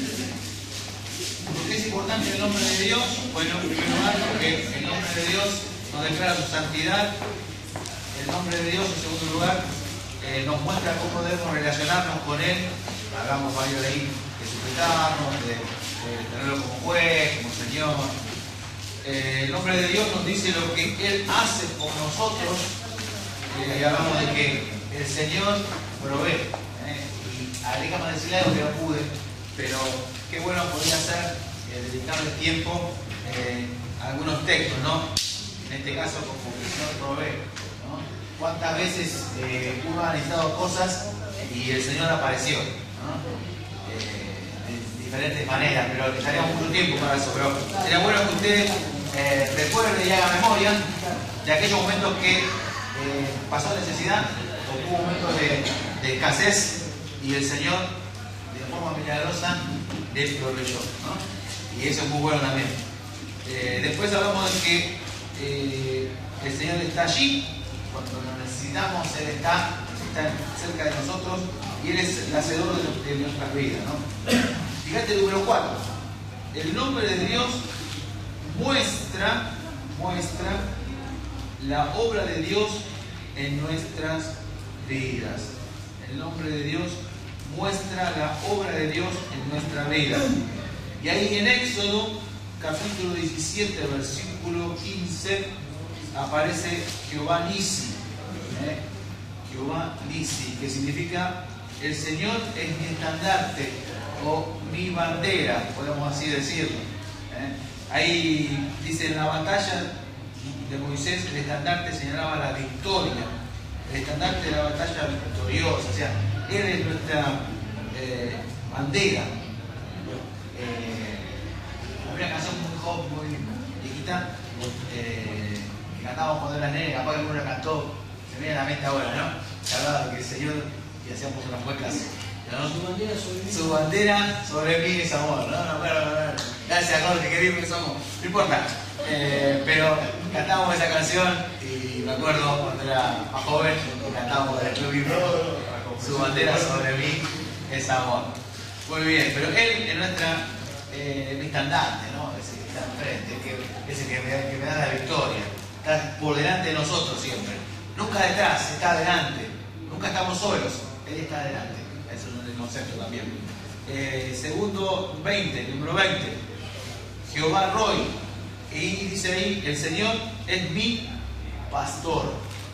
es importante el nombre de Dios? Bueno, en primer lugar, porque el nombre de Dios nos declara su santidad. El nombre de Dios, en segundo lugar, nos muestra cómo debemos relacionarnos con Él. Hablamos varios de ahí, de sujetarnos, de tenerlo como juez, como Señor. El nombre de Dios nos dice lo que Él hace por nosotros. Y hablamos de que el Señor provee. Y déjame decirle algo que no pude, pero qué bueno podría ser dedicarle tiempo a algunos textos, ¿no? En este caso, como que el Señor provee, ¿no? ¿Cuántas veces uno ha necesitado cosas y el Señor apareció, ¿no? De diferentes maneras, pero necesitaríamos mucho tiempo para eso. Pero sería bueno que ustedes recuerden y hagan memoria de aquellos momentos que pasó necesidad o tuvo momentos de escasez y el Señor de forma milagrosa les proveyó, ¿no? Y eso es muy bueno también. Después hablamos de que el Señor está allí cuando lo necesitamos. Él está cerca de nosotros y Él es el hacedor de nuestras vidas, ¿no? Fíjate el número 4. El nombre de Dios muestra la obra de Dios en nuestras vidas. El nombre de Dios muestra la obra de Dios en nuestra vida. Y ahí en Éxodo, capítulo 17, versículo 15, aparece Jehová Nisi. Jehová Nisi, que significa el Señor es mi estandarte o mi bandera, podemos así decirlo. Ahí dice: en la batalla de Moisés el estandarte señalaba la victoria, el estandarte de la batalla victoriosa. O sea, Él es nuestra bandera. Había una canción muy joven, muy viejita, que cantábamos cuando era nene, capaz que alguno la cantó, se me viene a la mente ahora, ¿no? Que hablaba de que el Señor, y hacíamos unas muecas, ¿no? Su bandera sobre mí es amor, ¿no? Gracias, Jorge, qué bien que somos. No importa. Pero cantábamos esa canción y me acuerdo cuando era más joven, cantábamos del Club Bíblico. Su bandera sobre mí es amor. Muy bien, pero Él es nuestra mi estandarte, ¿no? Es el que está enfrente, es el que me da la victoria. Está por delante de nosotros siempre. Nunca detrás, está adelante. Nunca estamos solos, Él está adelante. Eso es el concepto también. Segundo 20, número 20. Jehová Roy, Y dice ahí, el Señor es mi pastor.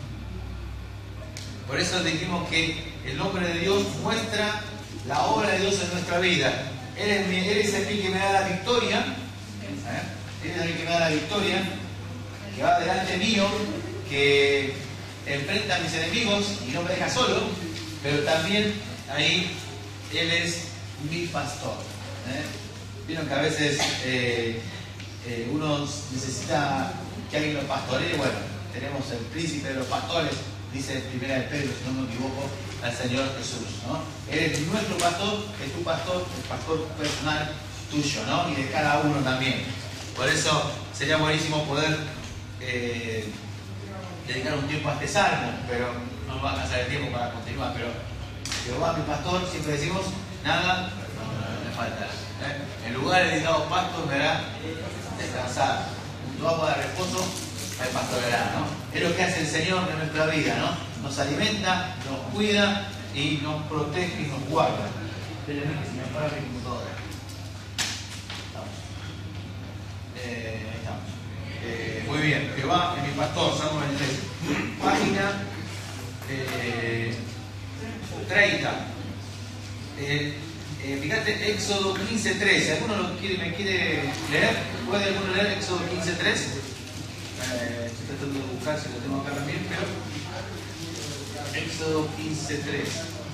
Por eso dijimos que el nombre de Dios muestra la obra de Dios en nuestra vida. Él es el que me da la victoria. Él es el que me da la victoria, que va delante mío, que enfrenta a mis enemigos y no me deja solo, pero también ahí Él es mi pastor. Vieron que a veces uno necesita que alguien lo pastoree. Bueno, tenemos el príncipe de los pastores, dice en 1 de Pedro, si no me equivoco, al Señor Jesús, ¿no? Él es nuestro pastor, es tu pastor, el pastor personal tuyo, ¿no? Y de cada uno también. Por eso sería buenísimo poder dedicar un tiempo a este salmo, pero no nos va a alcanzar el tiempo para continuar. Pero Jehová, mi pastor, siempre decimos, nada me falta. En lugares dedicados pastos me hará descansar. Junto a agua de reposo me pastoreará, ¿no? Es lo que hace el Señor en nuestra vida, ¿no? Nos alimenta, nos cuida y nos protege y nos guarda. Espérenme que se me apaga mi computadora. Muy bien, Jehová es mi pastor, Salmo 23. Página 30. Fíjate, Éxodo 15:3. ¿Alguno me quiere leer? ¿Puede alguno leer Éxodo 15:3? Estoy tratando de buscar si lo tengo acá también, pero Éxodo 15:3.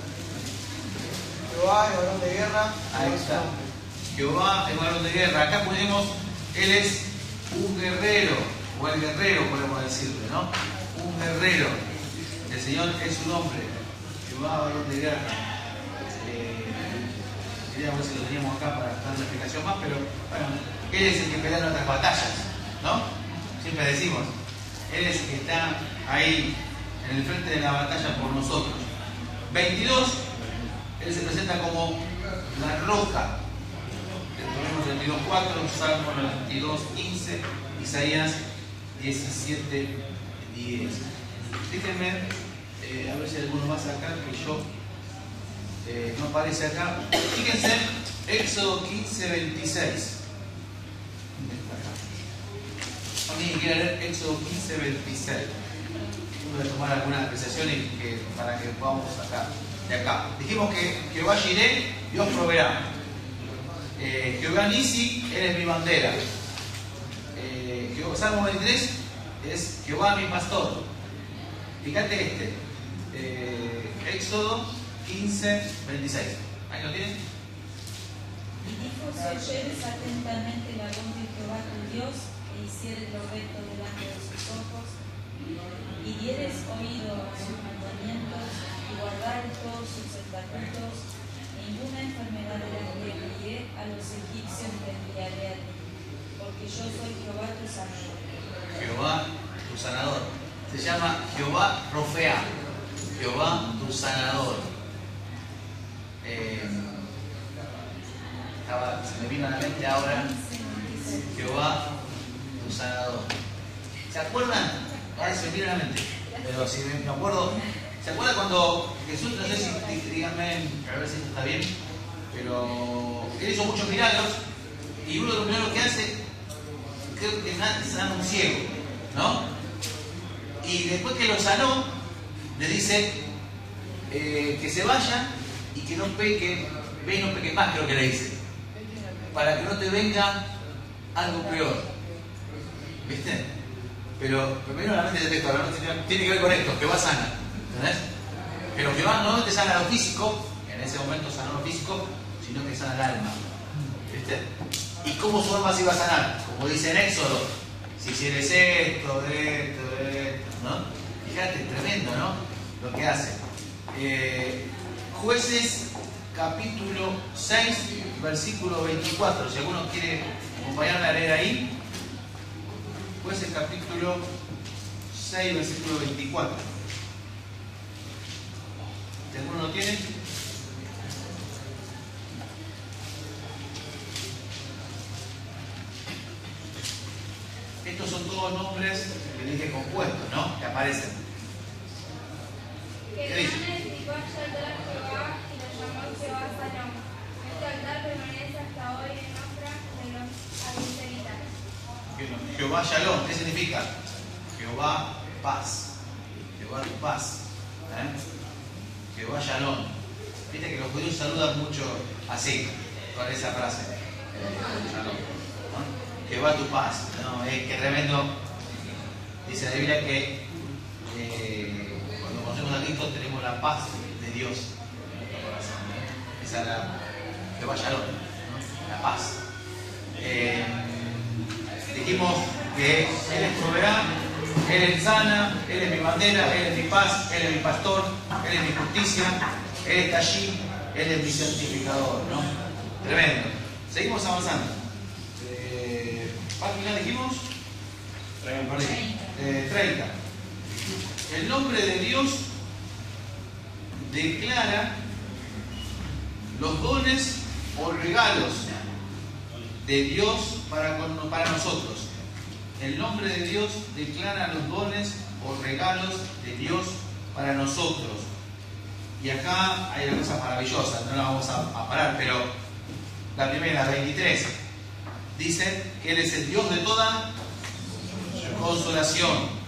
Jehová es varón de guerra. Ahí está. Jehová es varón de guerra. Acá ponemos, Él es un guerrero, o el guerrero podemos decirle, ¿no? Un guerrero. El Señor es su nombre. Jehová, varón de guerra. Quería ver si lo teníamos acá para dar una explicación más, pero bueno, Él es el que pelea nuestras batallas, ¿no? Siempre decimos, Él es el que está ahí en el frente de la batalla por nosotros. 22, Él se presenta como la roca. Deuteronomio 32:4, Salmo 92:15, Isaías 17:10. Déjenme a ver si hay alguno más acá que yo no aparece acá. Fíjense, Éxodo 15:26. A mí quiero leer Éxodo 15:26. Voy a tomar algunas apreciaciones para que podamos sacar de acá. Dijimos que Jehová Jireh, Dios proveerá. Jehová Nisi, Él es mi bandera. Salmo 23 es Jehová mi pastor. Fíjate Éxodo 15:26. ¿Ahí lo tienes? Y dijo: si oyeres atentamente la voz de Jehová tu Dios, e hicieres lo recto delante de sus ojos, y dieres oído a sus mandamientos, y guardares todos sus estatutos, ninguna enfermedad de la que envié a los egipcios te enviaré a ti, porque yo soy Jehová tu sanador. Jehová tu sanador. Se llama Jehová Rofea. Jehová tu sanador. Se me vino a la mente ahora Jehová tu sanador. ¿Se acuerdan? Ahora se me vino a la mente. Pero si me acuerdo. ¿Se acuerdan cuando Jesús, no sé si díganme, a ver si esto está bien, pero Él hizo muchos milagros y uno de los milagros que hace, creo que sana un ciego, ¿no? Y después que lo sanó, le dice que se vaya y que no peque, ve y no peque más, creo que le dice, para que no te venga algo peor. ¿Viste? Pero primero la mente de texto, ¿no? Tiene que ver con esto, Jehová sana. ¿Entendés? Pero Jehová no te sana lo físico, en ese momento sanó lo físico, sino que sana el alma. ¿Viste? ¿Y cómo su alma se iba a sanar? Como dice en Éxodo, si hicieres esto, ¿no? Fíjate, tremendo, ¿no? Lo que hace. Jueces, capítulo 6, versículo 24. Si alguno quiere acompañarme a leer ahí. Jueces, capítulo 6, versículo 24. ¿Si alguno lo tiene? Estos son todos nombres que dije compuestos, ¿no? Que aparecen. Que Cana edificó allá el altar a Jehová y lo llamó Jehová Salom. Este altar permanece hasta hoy en Ofra de los abiseritas. Jehová Shalom, ¿qué significa? Jehová paz. Jehová tu paz. Jehová Shalom. Viste que los judíos saludan mucho así, con esa frase. Shalom. ¿No? Jehová tu paz. ¿No? Qué tremendo. Dice la Biblia que cuando conocemos a Cristo tenemos la paz de Dios en nuestro corazón. Esa es la Jehová Shalom, ¿no? La paz. Dijimos que Él es soberano, Él es sana, Él es mi bandera, Él es mi paz, Él es mi pastor, Él es mi justicia, Él está allí, Él es mi santificador, ¿no? Tremendo. Seguimos avanzando. ¿Página dijimos? 30. El nombre de Dios declara los dones o regalos de Dios para nosotros. El nombre de Dios declara los dones o regalos de Dios para nosotros. Y acá hay una cosa maravillosa, no la vamos a parar, pero la primera, 23, dice que Él es el Dios de toda consolación.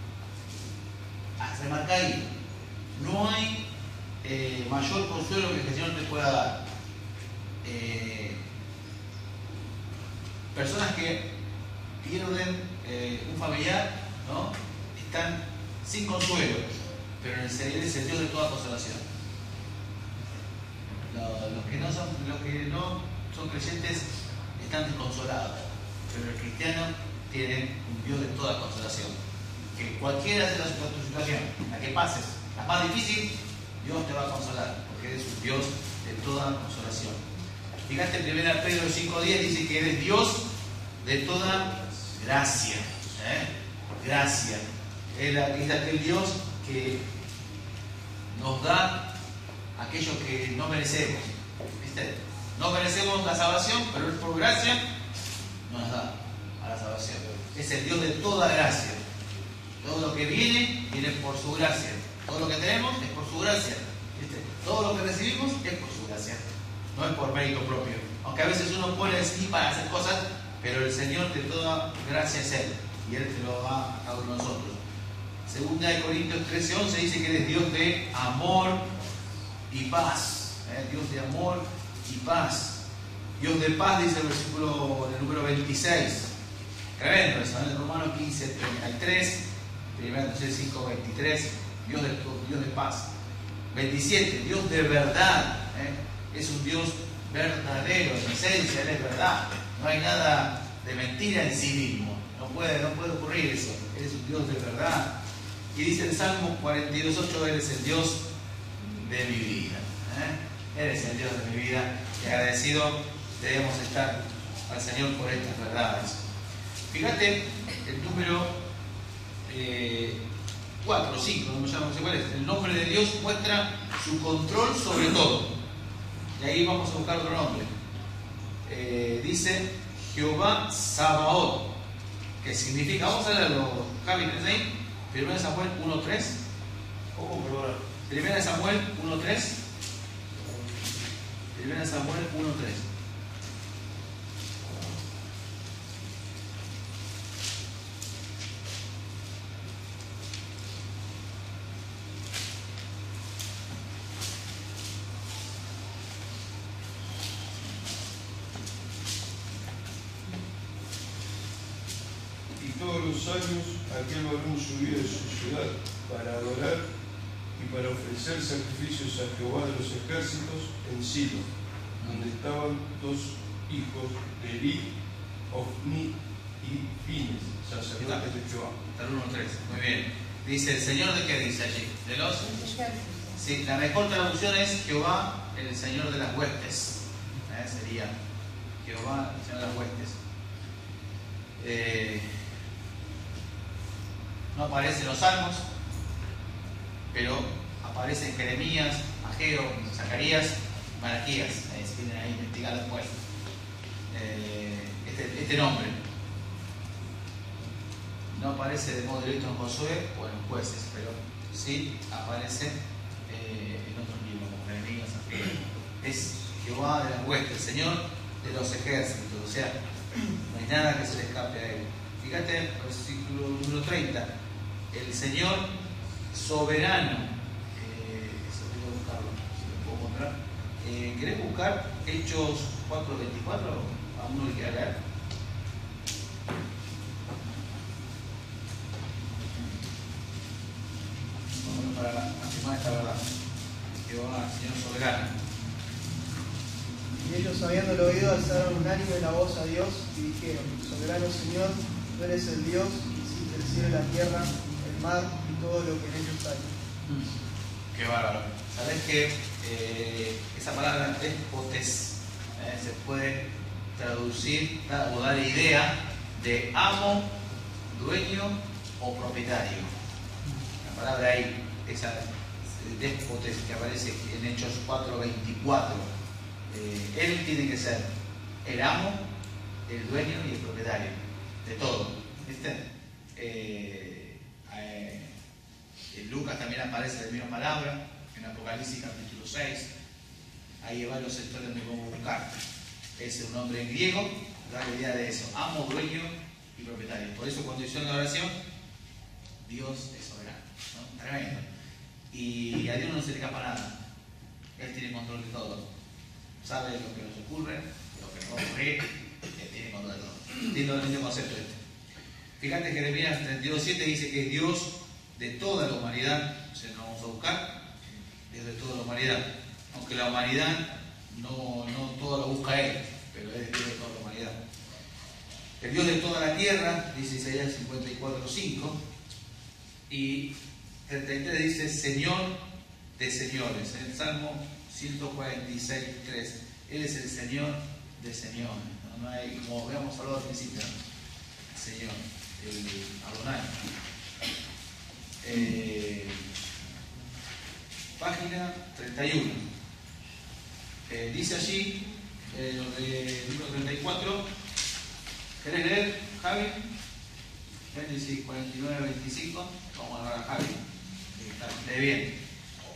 Remarca ahí, no hay mayor consuelo que el Señor te pueda dar. Personas que pierden un familiar, ¿no? Están sin consuelo, pero en el Señor es el Dios de toda consolación. Los que no son creyentes están desconsolados, pero el cristiano tiene un Dios de toda consolación. Que cualquiera sea tu situación, la que pases, la más difícil, Dios te va a consolar, porque eres un Dios de toda consolación. Fíjate, 1 Pedro 5:10 dice que eres Dios de toda gracia. Gracia. Es aquel Dios que nos da aquello que no merecemos. ¿Viste? No merecemos la salvación, pero por gracia nos da a la salvación. Es el Dios de toda gracia. Todo lo que viene por su gracia. Todo lo que tenemos es por su gracia. ¿Viste? Todo lo que recibimos es por su gracia. No es por mérito propio. Aunque a veces uno pone de sí para hacer cosas, pero el Señor de toda gracia es Él. Y Él te lo da a cada uno de nosotros. Segunda de Corintios 13:11 dice que Él es Dios de amor y paz. Dios de amor y paz. Dios de paz, dice el versículo del número 26. Tremendo eso, en Romanos 15:33. 1 Corintios 5:23, Dios de paz. 27, Dios de verdad. Es un Dios verdadero, en esencia, Él es verdad. No hay nada de mentira en sí mismo. No puede ocurrir eso. Él es un Dios de verdad. Y dice el Salmo 42:8, Él es el Dios de mi vida. Él es el Dios de mi vida. Y agradecido debemos estar al Señor por estas verdades. Fíjate el número 4 o 5, no me llamo, no sé cuál es. El nombre de Dios muestra su control sobre todo. Y ahí vamos a buscar otro nombre. Dice Jehová Sabaoth, que significa, vamos a leerlo, Javi, ¿tenés ahí? 1 Samuel 1:3. ¿Cómo, perdón? 1 Samuel 1:3. 1 Samuel 1:3. Todos los años aquel varón subía de su ciudad para adorar y para ofrecer sacrificios a Jehová de los ejércitos en Silo, donde estaban dos hijos de Eli, Ofni y Fines, sacerdotes de Jehová. Está el 1:3, muy bien. Dice, ¿el Señor de qué dice allí? ¿De los? Sí, la mejor traducción es Jehová, el Señor de las huestes. Sería Jehová, el Señor de las huestes. No aparece en los Salmos, pero aparece en Jeremías, Ageo, Zacarías, Malaquías. Si vienen ahí a investigar después. Este nombre no aparece de modo directo en Josué o en los Jueces, pero sí aparece en otros libros, como Jeremías, Ageo. Es Jehová de las huestes, el Señor de los ejércitos. O sea, no hay nada que se le escape a Él. Fíjate, versículo número 30. El Señor soberano. Eso tengo que buscarlo, si lo puedo mostrar. ¿Querés buscar Hechos 4:24? ¿A uno le quiera leer? Vamos para afirmar esta verdad. Jehová, Señor soberano. Y ellos, habiéndolo oído, alzaron unánime la voz a Dios y dijeron: Soberano Señor, tú eres el Dios que hiciste el cielo y la tierra, el mar y todo lo que en ellos hay. Qué bárbaro. ¿Sabes que esa palabra despotes se puede traducir o dar idea de amo, dueño o propietario? La palabra ahí, esa despotes que aparece en Hechos 4:24. Él tiene que ser el amo, el dueño y el propietario de todo. ¿Viste? En Lucas también aparece la misma palabra, en Apocalipsis capítulo 6. Ahí hay varios sectores donde podemos buscar. Es un nombre en griego, da la idea de eso: amo, dueño y propietario. Por eso, cuando hicieron la oración, Dios es soberano, ¿no? Tremendo. Y a Dios no se le escapa nada. Él tiene control de todo. Sabe lo que nos ocurre, lo que nos va a ocurrir. Él tiene control de todo. Entiendo el mismo concepto este. Fíjate, Jeremías 32:7 dice que es Dios de toda la humanidad. O sea, nos vamos a buscar desde toda la humanidad. Aunque la humanidad no todo lo busca Él, pero Él es Dios de toda la humanidad. El Dios de toda la tierra, dice Isaías 54:5. Y el 33 dice Señor de señores. En el Salmo 146:3. Él es el Señor de señores. No hay, como habíamos hablado al principio, el Señor, el Adonai. Página 31. Dice allí, libro 34. ¿Querés leer, Javi? Génesis 49:25. Vamos a hablar a Javi. Lee bien.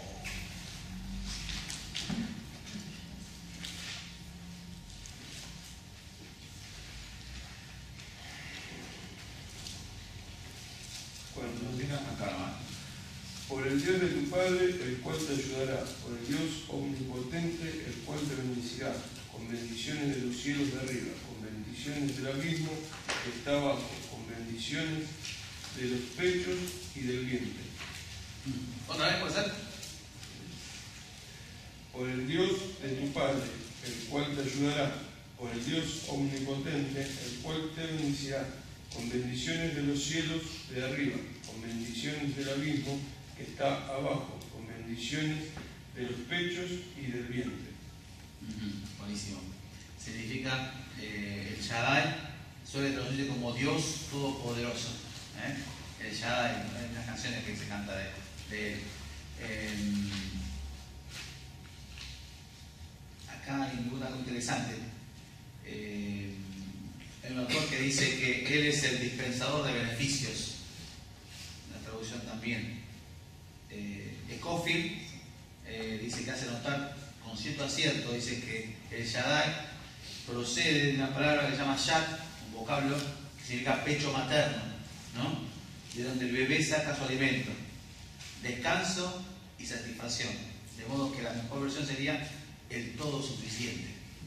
Por el Dios de tu Padre, el cual te ayudará, por el Dios omnipotente, el cual te bendecirá, con bendiciones de los cielos de arriba, con bendiciones del abismo que está abajo, con bendiciones de los pechos y del vientre. ¿Otra vez puede ser? Por el Dios de tu Padre, el cual te ayudará, por el Dios omnipotente, el cual te bendecirá, con bendiciones de los cielos de arriba, con bendiciones del abismo que está abajo, con bendiciones de los pechos y del vientre. Buenísimo. Significa el Shaddai, suele traducirse como Dios Todopoderoso. El Shaddai, en las canciones que se canta de él. Acá hay algo interesante. Hay un autor que dice que Él es el dispensador de beneficios. La traducción también. Scofield dice que hace notar con cierto acierto, dice que el Shaddai procede de una palabra que se llama Shad, un vocablo que significa pecho materno, ¿no? De donde el bebé saca su alimento, descanso y satisfacción. De modo que la mejor versión sería el todo suficiente.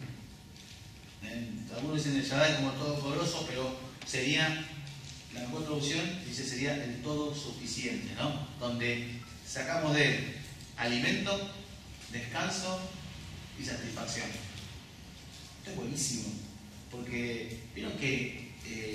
Algunos dicen el Shaddai como el todopoderoso, pero sería, la mejor traducción dice sería el todo suficiente, ¿no? Donde sacamos de él alimento, descanso y satisfacción. Esto es buenísimo, porque vieron que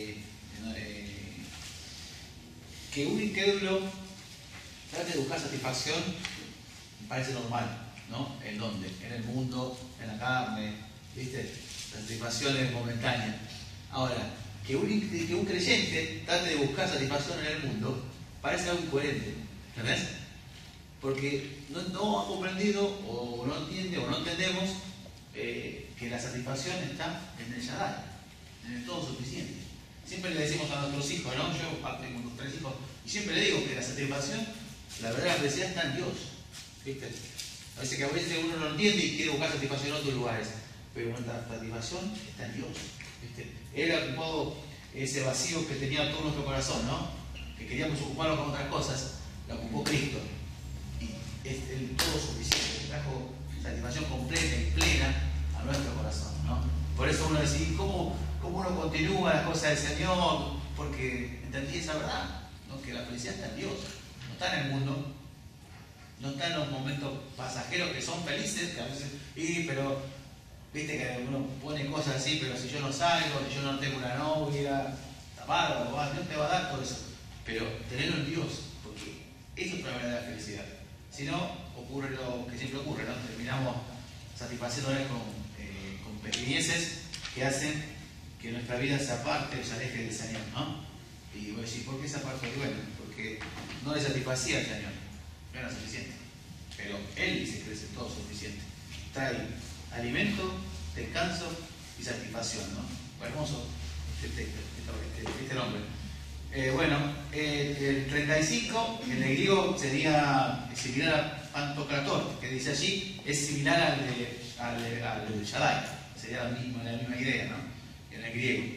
un incrédulo trate de buscar satisfacción me parece normal, ¿no? ¿En dónde? En el mundo, en la carne, ¿viste? La satisfacción es momentánea. Ahora, que un creyente trate de buscar satisfacción en el mundo parece algo incoherente, ¿entendés? Porque no ha comprendido o no entiende o no entendemos que la satisfacción está en el Shaddai, en el todo suficiente. Siempre le decimos a nuestros hijos, ¿no? Yo tengo 3 hijos y siempre le digo que la satisfacción, la verdadera felicidad está en Dios, ¿viste? A veces uno no entiende y quiere buscar satisfacción en otros lugares, pero nuestra satisfacción está en Dios, ¿viste? Él ha ocupado ese vacío que tenía todo nuestro corazón, ¿no? Que queríamos ocuparlo con otras cosas, lo ocupó Cristo. Y es el todo suficiente, trajo satisfacción completa y plena a nuestro corazón, ¿no? Por eso uno dice, ¿cómo uno continúa las cosas del Señor? Porque entendí esa verdad, ¿no? Que la felicidad está en Dios, no está en el mundo, no está en los momentos pasajeros que son felices, que a veces, pero viste que uno pone cosas así, pero si yo no salgo, si yo no tengo una novia, está bárbaro, Dios te va a dar todo eso. Pero tenerlo en Dios, porque eso es la verdadera felicidad. Si no, ocurre lo que siempre ocurre, ¿no? Terminamos satisfaciéndonos con pequeñeces que hacen que nuestra vida se aparte o se aleje del Señor, ¿no? Y voy a decir, ¿por qué se aparte? Bueno, porque no le satisfacía al Señor, no era suficiente. Pero Él dice que es todo suficiente. Trae alimento, descanso y satisfacción, ¿no? Fue hermoso este nombre. El 35 en el griego sería similar a Pantocrator, que dice allí, es similar al Shaddai, sería la misma idea, ¿no? En el griego.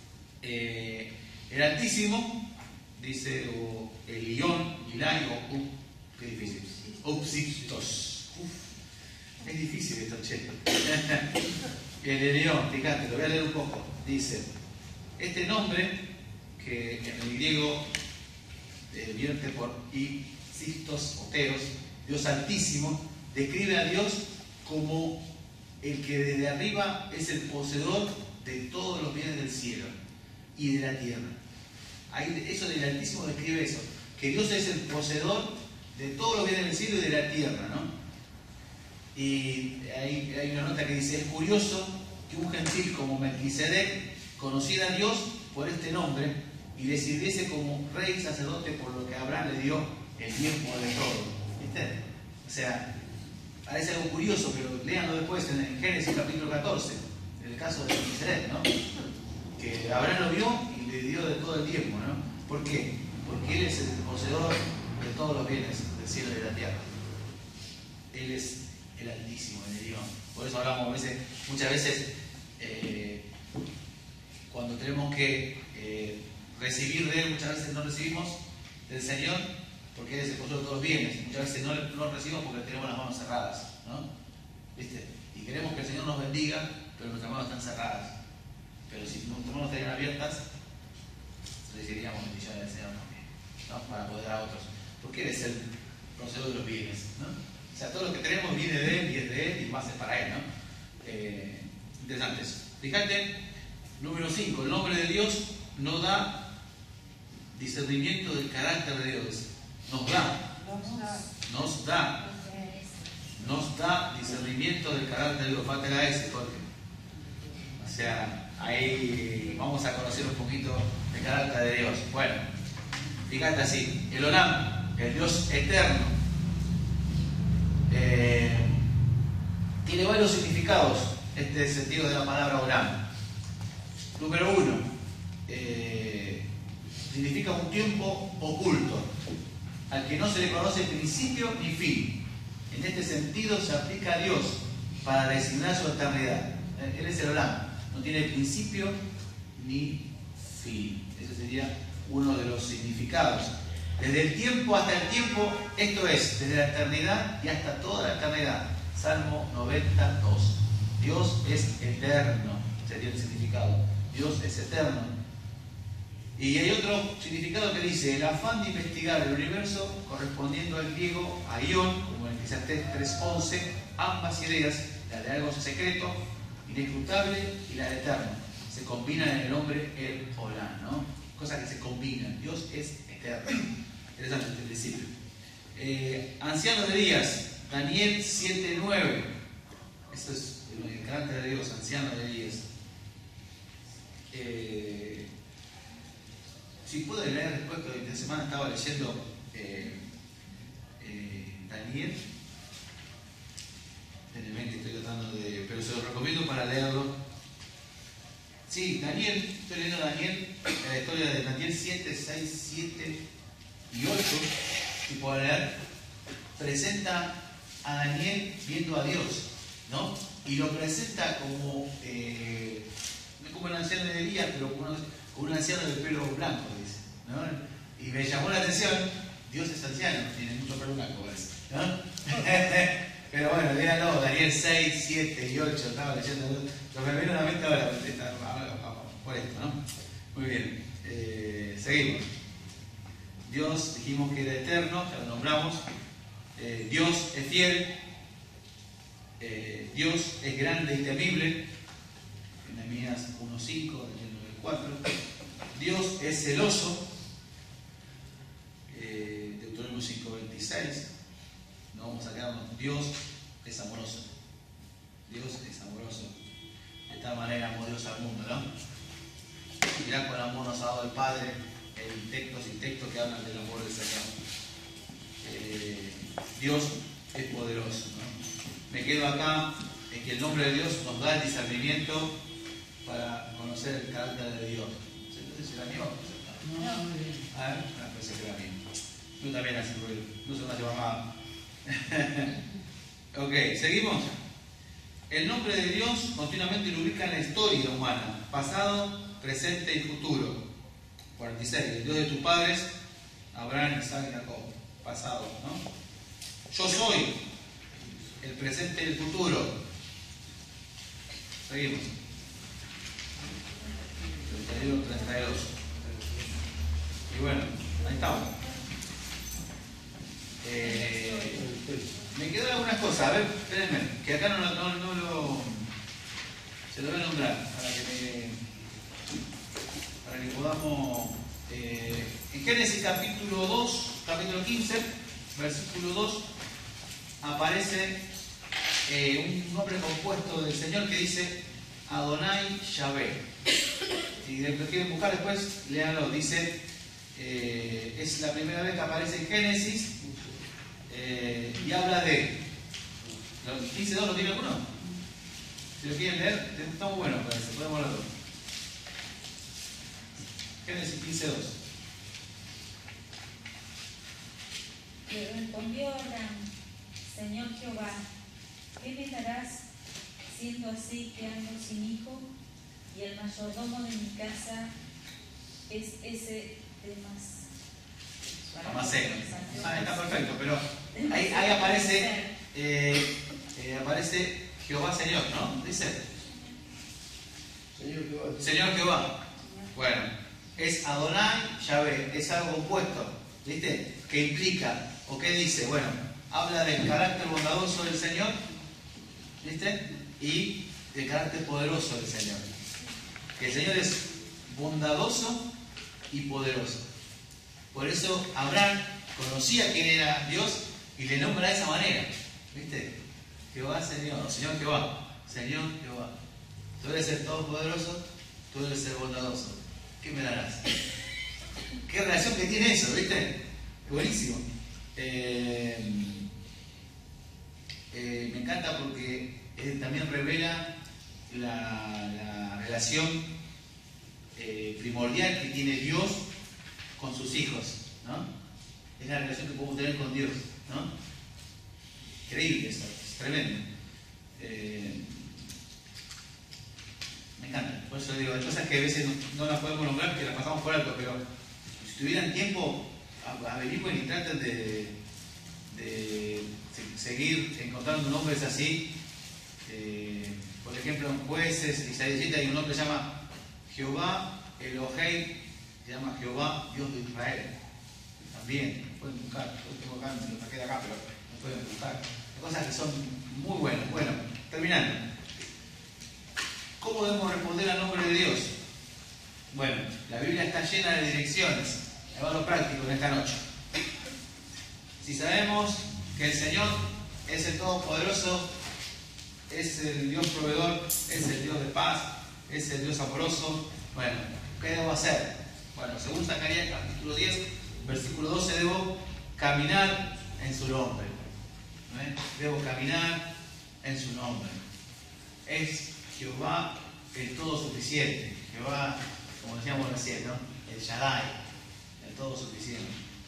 El Altísimo, dice, o el Ión, Ilai, qué difícil, Upsictos. Es difícil esto, che. El León, fíjate, lo voy a leer un poco. Dice, este nombre, que en el griego vierte por Ixistos o Teos, Dios Altísimo, describe a Dios como el que desde arriba es el poseedor de todos los bienes del cielo y de la tierra. Ahí, eso del Altísimo describe eso, que Dios es el poseedor de todos los bienes del cielo y de la tierra, ¿no? Y hay una nota que dice, es curioso que un gentil como Melquisedec conociera a Dios por este nombre y le sirviese como rey y sacerdote, por lo que Abraham le dio el tiempo de todo. ¿Viste? O sea, parece algo curioso, pero léanlo después en Génesis capítulo 14, en el caso de Melquisedec, ¿no? Que Abraham lo vio y le dio de todo el tiempo, ¿no? ¿Por qué? Porque Él es el poseedor de todos los bienes del cielo y de la tierra. Él es el Altísimo, el Dios. Por eso hablamos muchas veces cuando tenemos que recibir de Él, muchas veces no recibimos del Señor porque Él es el poseedor de todos los bienes. Muchas veces no recibimos porque tenemos las manos cerradas, ¿no? ¿Viste? Y queremos que el Señor nos bendiga, pero nuestras manos están cerradas. Pero si nuestras manos estarían abiertas, recibiríamos bendiciones del Señor también, ¿no? Para poder dar a otros. Porque Él es el poseedor de los bienes, ¿no? O sea, todo lo que tenemos viene de Él y es de Él y más es para Él, ¿no? Interesante eso. Fíjate, número 5, el nombre de Dios nos da discernimiento del carácter de Dios. Nos da discernimiento del carácter de Dios. Falta la S, Jorge. O sea, ahí vamos a conocer un poquito el carácter de Dios. Bueno, fíjate así, el Olam, el Dios eterno, tiene varios significados este sentido de la palabra Olam. Número 1, significa un tiempo oculto, al que no se le conoce principio ni fin. En este sentido se aplica a Dios para designar su eternidad. Él es el Olam, no tiene principio ni fin. Ese sería uno de los significados. Desde el tiempo hasta el tiempo, esto es, desde la eternidad y hasta toda la eternidad. Salmo 92. Dios es eterno, sería el significado. Dios es eterno. Y hay otro significado que dice, el afán de investigar el universo, correspondiendo al griego aion, como en Eclesiastés 3:11, ambas ideas, la de algo secreto, inescrutable, y la de eterno, se combinan en el nombre el Olam, ¿no? Cosas que se combinan. Dios es eterno. Interesante este principio. Anciano de días, Daniel 7:9. Esto es el carácter de Dios, anciano de días. Si puedo leer después, que esta semana estaba leyendo Daniel. En mente estoy tratando de. Pero se lo recomiendo para leerlo. Sí, Daniel, estoy leyendo Daniel, la historia de Daniel 7, 6, 7 y 8. Si puedo leer, presenta a Daniel viendo a Dios, ¿no? Y lo presenta como, no como el anciano de Elías, pero con un anciano de pelo blanco, dice, ¿no? Y me llamó la atención, Dios es anciano, tiene mucho pelo blanco, parece, ¿no? Pero bueno, léalo, Daniel 6, 7 y 8, estaba leyendo, lo que me vino a la mente ahora, por esto, ¿no? Muy bien, seguimos. Dios, dijimos que era eterno, ya lo nombramos. Dios es fiel. Dios es grande y temible. Nehemías 1.5, Daniel 9.4. Dios es celoso. Deuteronomio 5.26. No vamos a quedarnos. Dios es amoroso. Dios es amoroso. De esta manera amó Dios al mundo, ¿no? Mirá cuán amor nos ha dado el Padre, en textos y textos que hablan del amor del Señor. Dios es poderoso, ¿no? Me quedo acá en que el nombre de Dios nos da el discernimiento para conocer el carácter de Dios. No sé si era mío. No. A ver, pensé que era mío. Tú también haces ruido. No se me hace mamá. Ok, seguimos. El nombre de Dios continuamente lo ubica en la historia humana, pasado, presente y futuro. 46. El Dios de tus padres, Abraham, Isaac y Jacob. Pasado, ¿no? Yo soy el presente y el futuro. Seguimos. 31, 32. Y bueno, ahí estamos. Me quedan algunas cosas. A ver, espérenme, que acá no lo... Se lo voy a nombrar para que podamos... en Génesis capítulo 2, capítulo 15, versículo 2, aparece un nombre compuesto del Señor que dice Adonai Yahvé. Si lo quieren buscar después, léanlo. Dice, es la primera vez que aparece en Génesis y habla de... 15.2, ¿lo tiene alguno? Si lo quieren leer, está muy bueno, parece, podemos hablarlo. Génesis 15.2. Le respondió Abraham: Señor Jehová, ¿qué me darás siendo así que ando sin hijo? Y el mayordomo de mi casa es ese de Damaseno. Está perfecto, pero ahí aparece Jehová Señor, ¿no? Dice Señor Jehová. Bueno, es Adonai Yahvé, es algo opuesto, ¿viste? Que implica, o qué dice, bueno, habla del carácter bondadoso del Señor, ¿viste? Y del carácter poderoso del Señor. Que el Señor es bondadoso y poderoso. Por eso Abraham conocía quién era Dios y le nombra de esa manera, ¿viste? Jehová Señor, Señor Jehová, Señor Jehová. Tú eres el todopoderoso, tú eres el bondadoso. ¿Qué me darás? ¿Qué relación que tiene eso, viste? Buenísimo. Me encanta porque también revela la relación primordial que tiene Dios con sus hijos, ¿no? Es la relación que podemos tener con Dios, ¿no? Increíble eso, es tremendo. Me encanta, por eso digo, hay cosas que a veces no las podemos nombrar, que las pasamos por alto, pero si tuvieran tiempo, averigüen y traten de seguir encontrando nombres así. Por ejemplo, en Jueces, Isaías 17, hay un nombre que se llama Jehová Elohei, se llama Jehová Dios de Israel. También, pueden buscar, yo tengo acá, me lo saqué de acá, pero lo pueden buscar. Hay cosas que son muy buenas. Bueno, terminando. ¿Cómo debemos responder al nombre de Dios? Bueno, la Biblia está llena de direcciones. Ahí va lo práctico en esta noche. Si sabemos que el Señor es el Todopoderoso, es el Dios proveedor, es el Dios de paz, es el Dios amoroso, bueno, ¿qué debo hacer? Bueno, según Zacarías capítulo 10, versículo 12, debo caminar en su nombre. Debo caminar en su nombre. Es Jehová el todo suficiente. Jehová, como decíamos recién, ¿no? El Shaddai, el todo suficiente.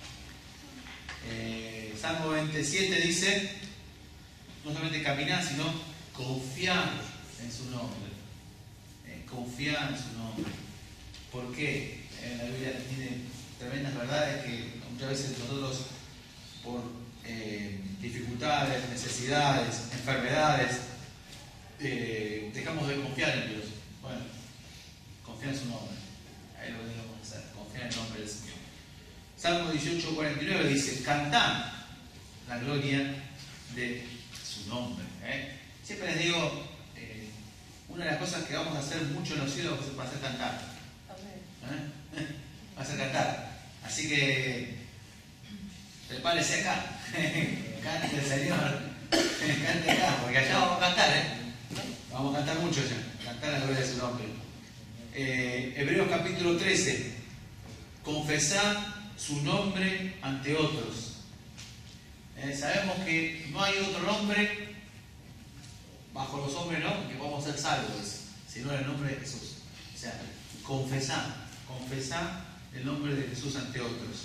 Salmo 27 dice, no solamente caminar, sino confiar en su nombre. Confiar en su nombre. ¿Por qué? La Biblia tiene tremendas verdades que muchas veces nosotros, por dificultades, necesidades, enfermedades, dejamos de confiar en Dios. Bueno, confiar en su nombre. Ahí lo tenemos que hacer, confiar en el nombre del Señor. Salmo 18:49 dice: cantad la gloria de su nombre. Siempre les digo, una de las cosas que vamos a hacer mucho en los cielos va a ser cantar. Va a ser cantar. Así que prepárese acá. Cante el Señor. Cante acá, porque allá vamos a cantar, Vamos a cantar mucho allá. Cantar la gloria de su nombre. Hebreos capítulo 13. Confesad su nombre ante otros. Sabemos que no hay otro nombre bajo los hombres, ¿no?, que podamos ser salvos, sino en el nombre de Jesús. O sea, confesad el nombre de Jesús ante otros.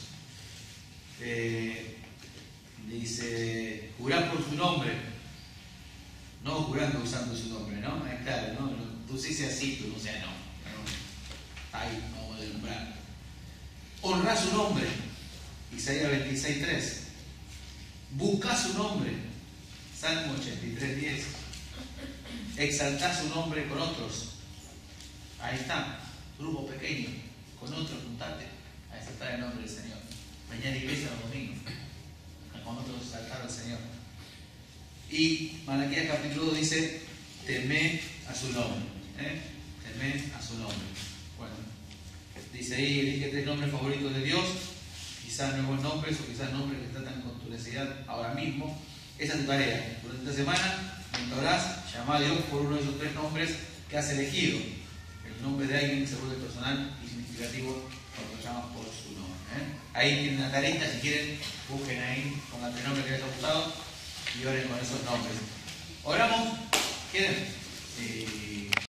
Dice, jurad por su nombre, no jurando usando su nombre, ¿no? Es claro, ¿no? Tú sí seas sí, tú no seas no. Ahí vamos a deslumbrar. Honrad su nombre, Isaías 26:3. Buscad su nombre, Salmo 83:10. Exaltad su nombre con otros. Ahí está, grupo pequeño, con otros juntate a exaltar el nombre del Señor. Mañana iglesia los domingos, con otros exaltar al Señor. Y Malaquías capítulo 2 dice: temed a su nombre. Temed a su nombre. Bueno, dice ahí: elige 3 nombres favoritos de Dios. Quizás nuevos nombres o quizás nombres que tratan con tu necesidad ahora mismo. Esa es tu tarea. Durante esta semana, mientras orás, llama a Dios por uno de esos 3 nombres que has elegido. El nombre de alguien que se vuelve personal y significativo cuando lo llamas por su nombre. Ahí tienen una tarea, si quieren, busquen ahí con los 3 nombres que les ha gustado y oren con esos nombres. ¿Oramos? ¿Quieren?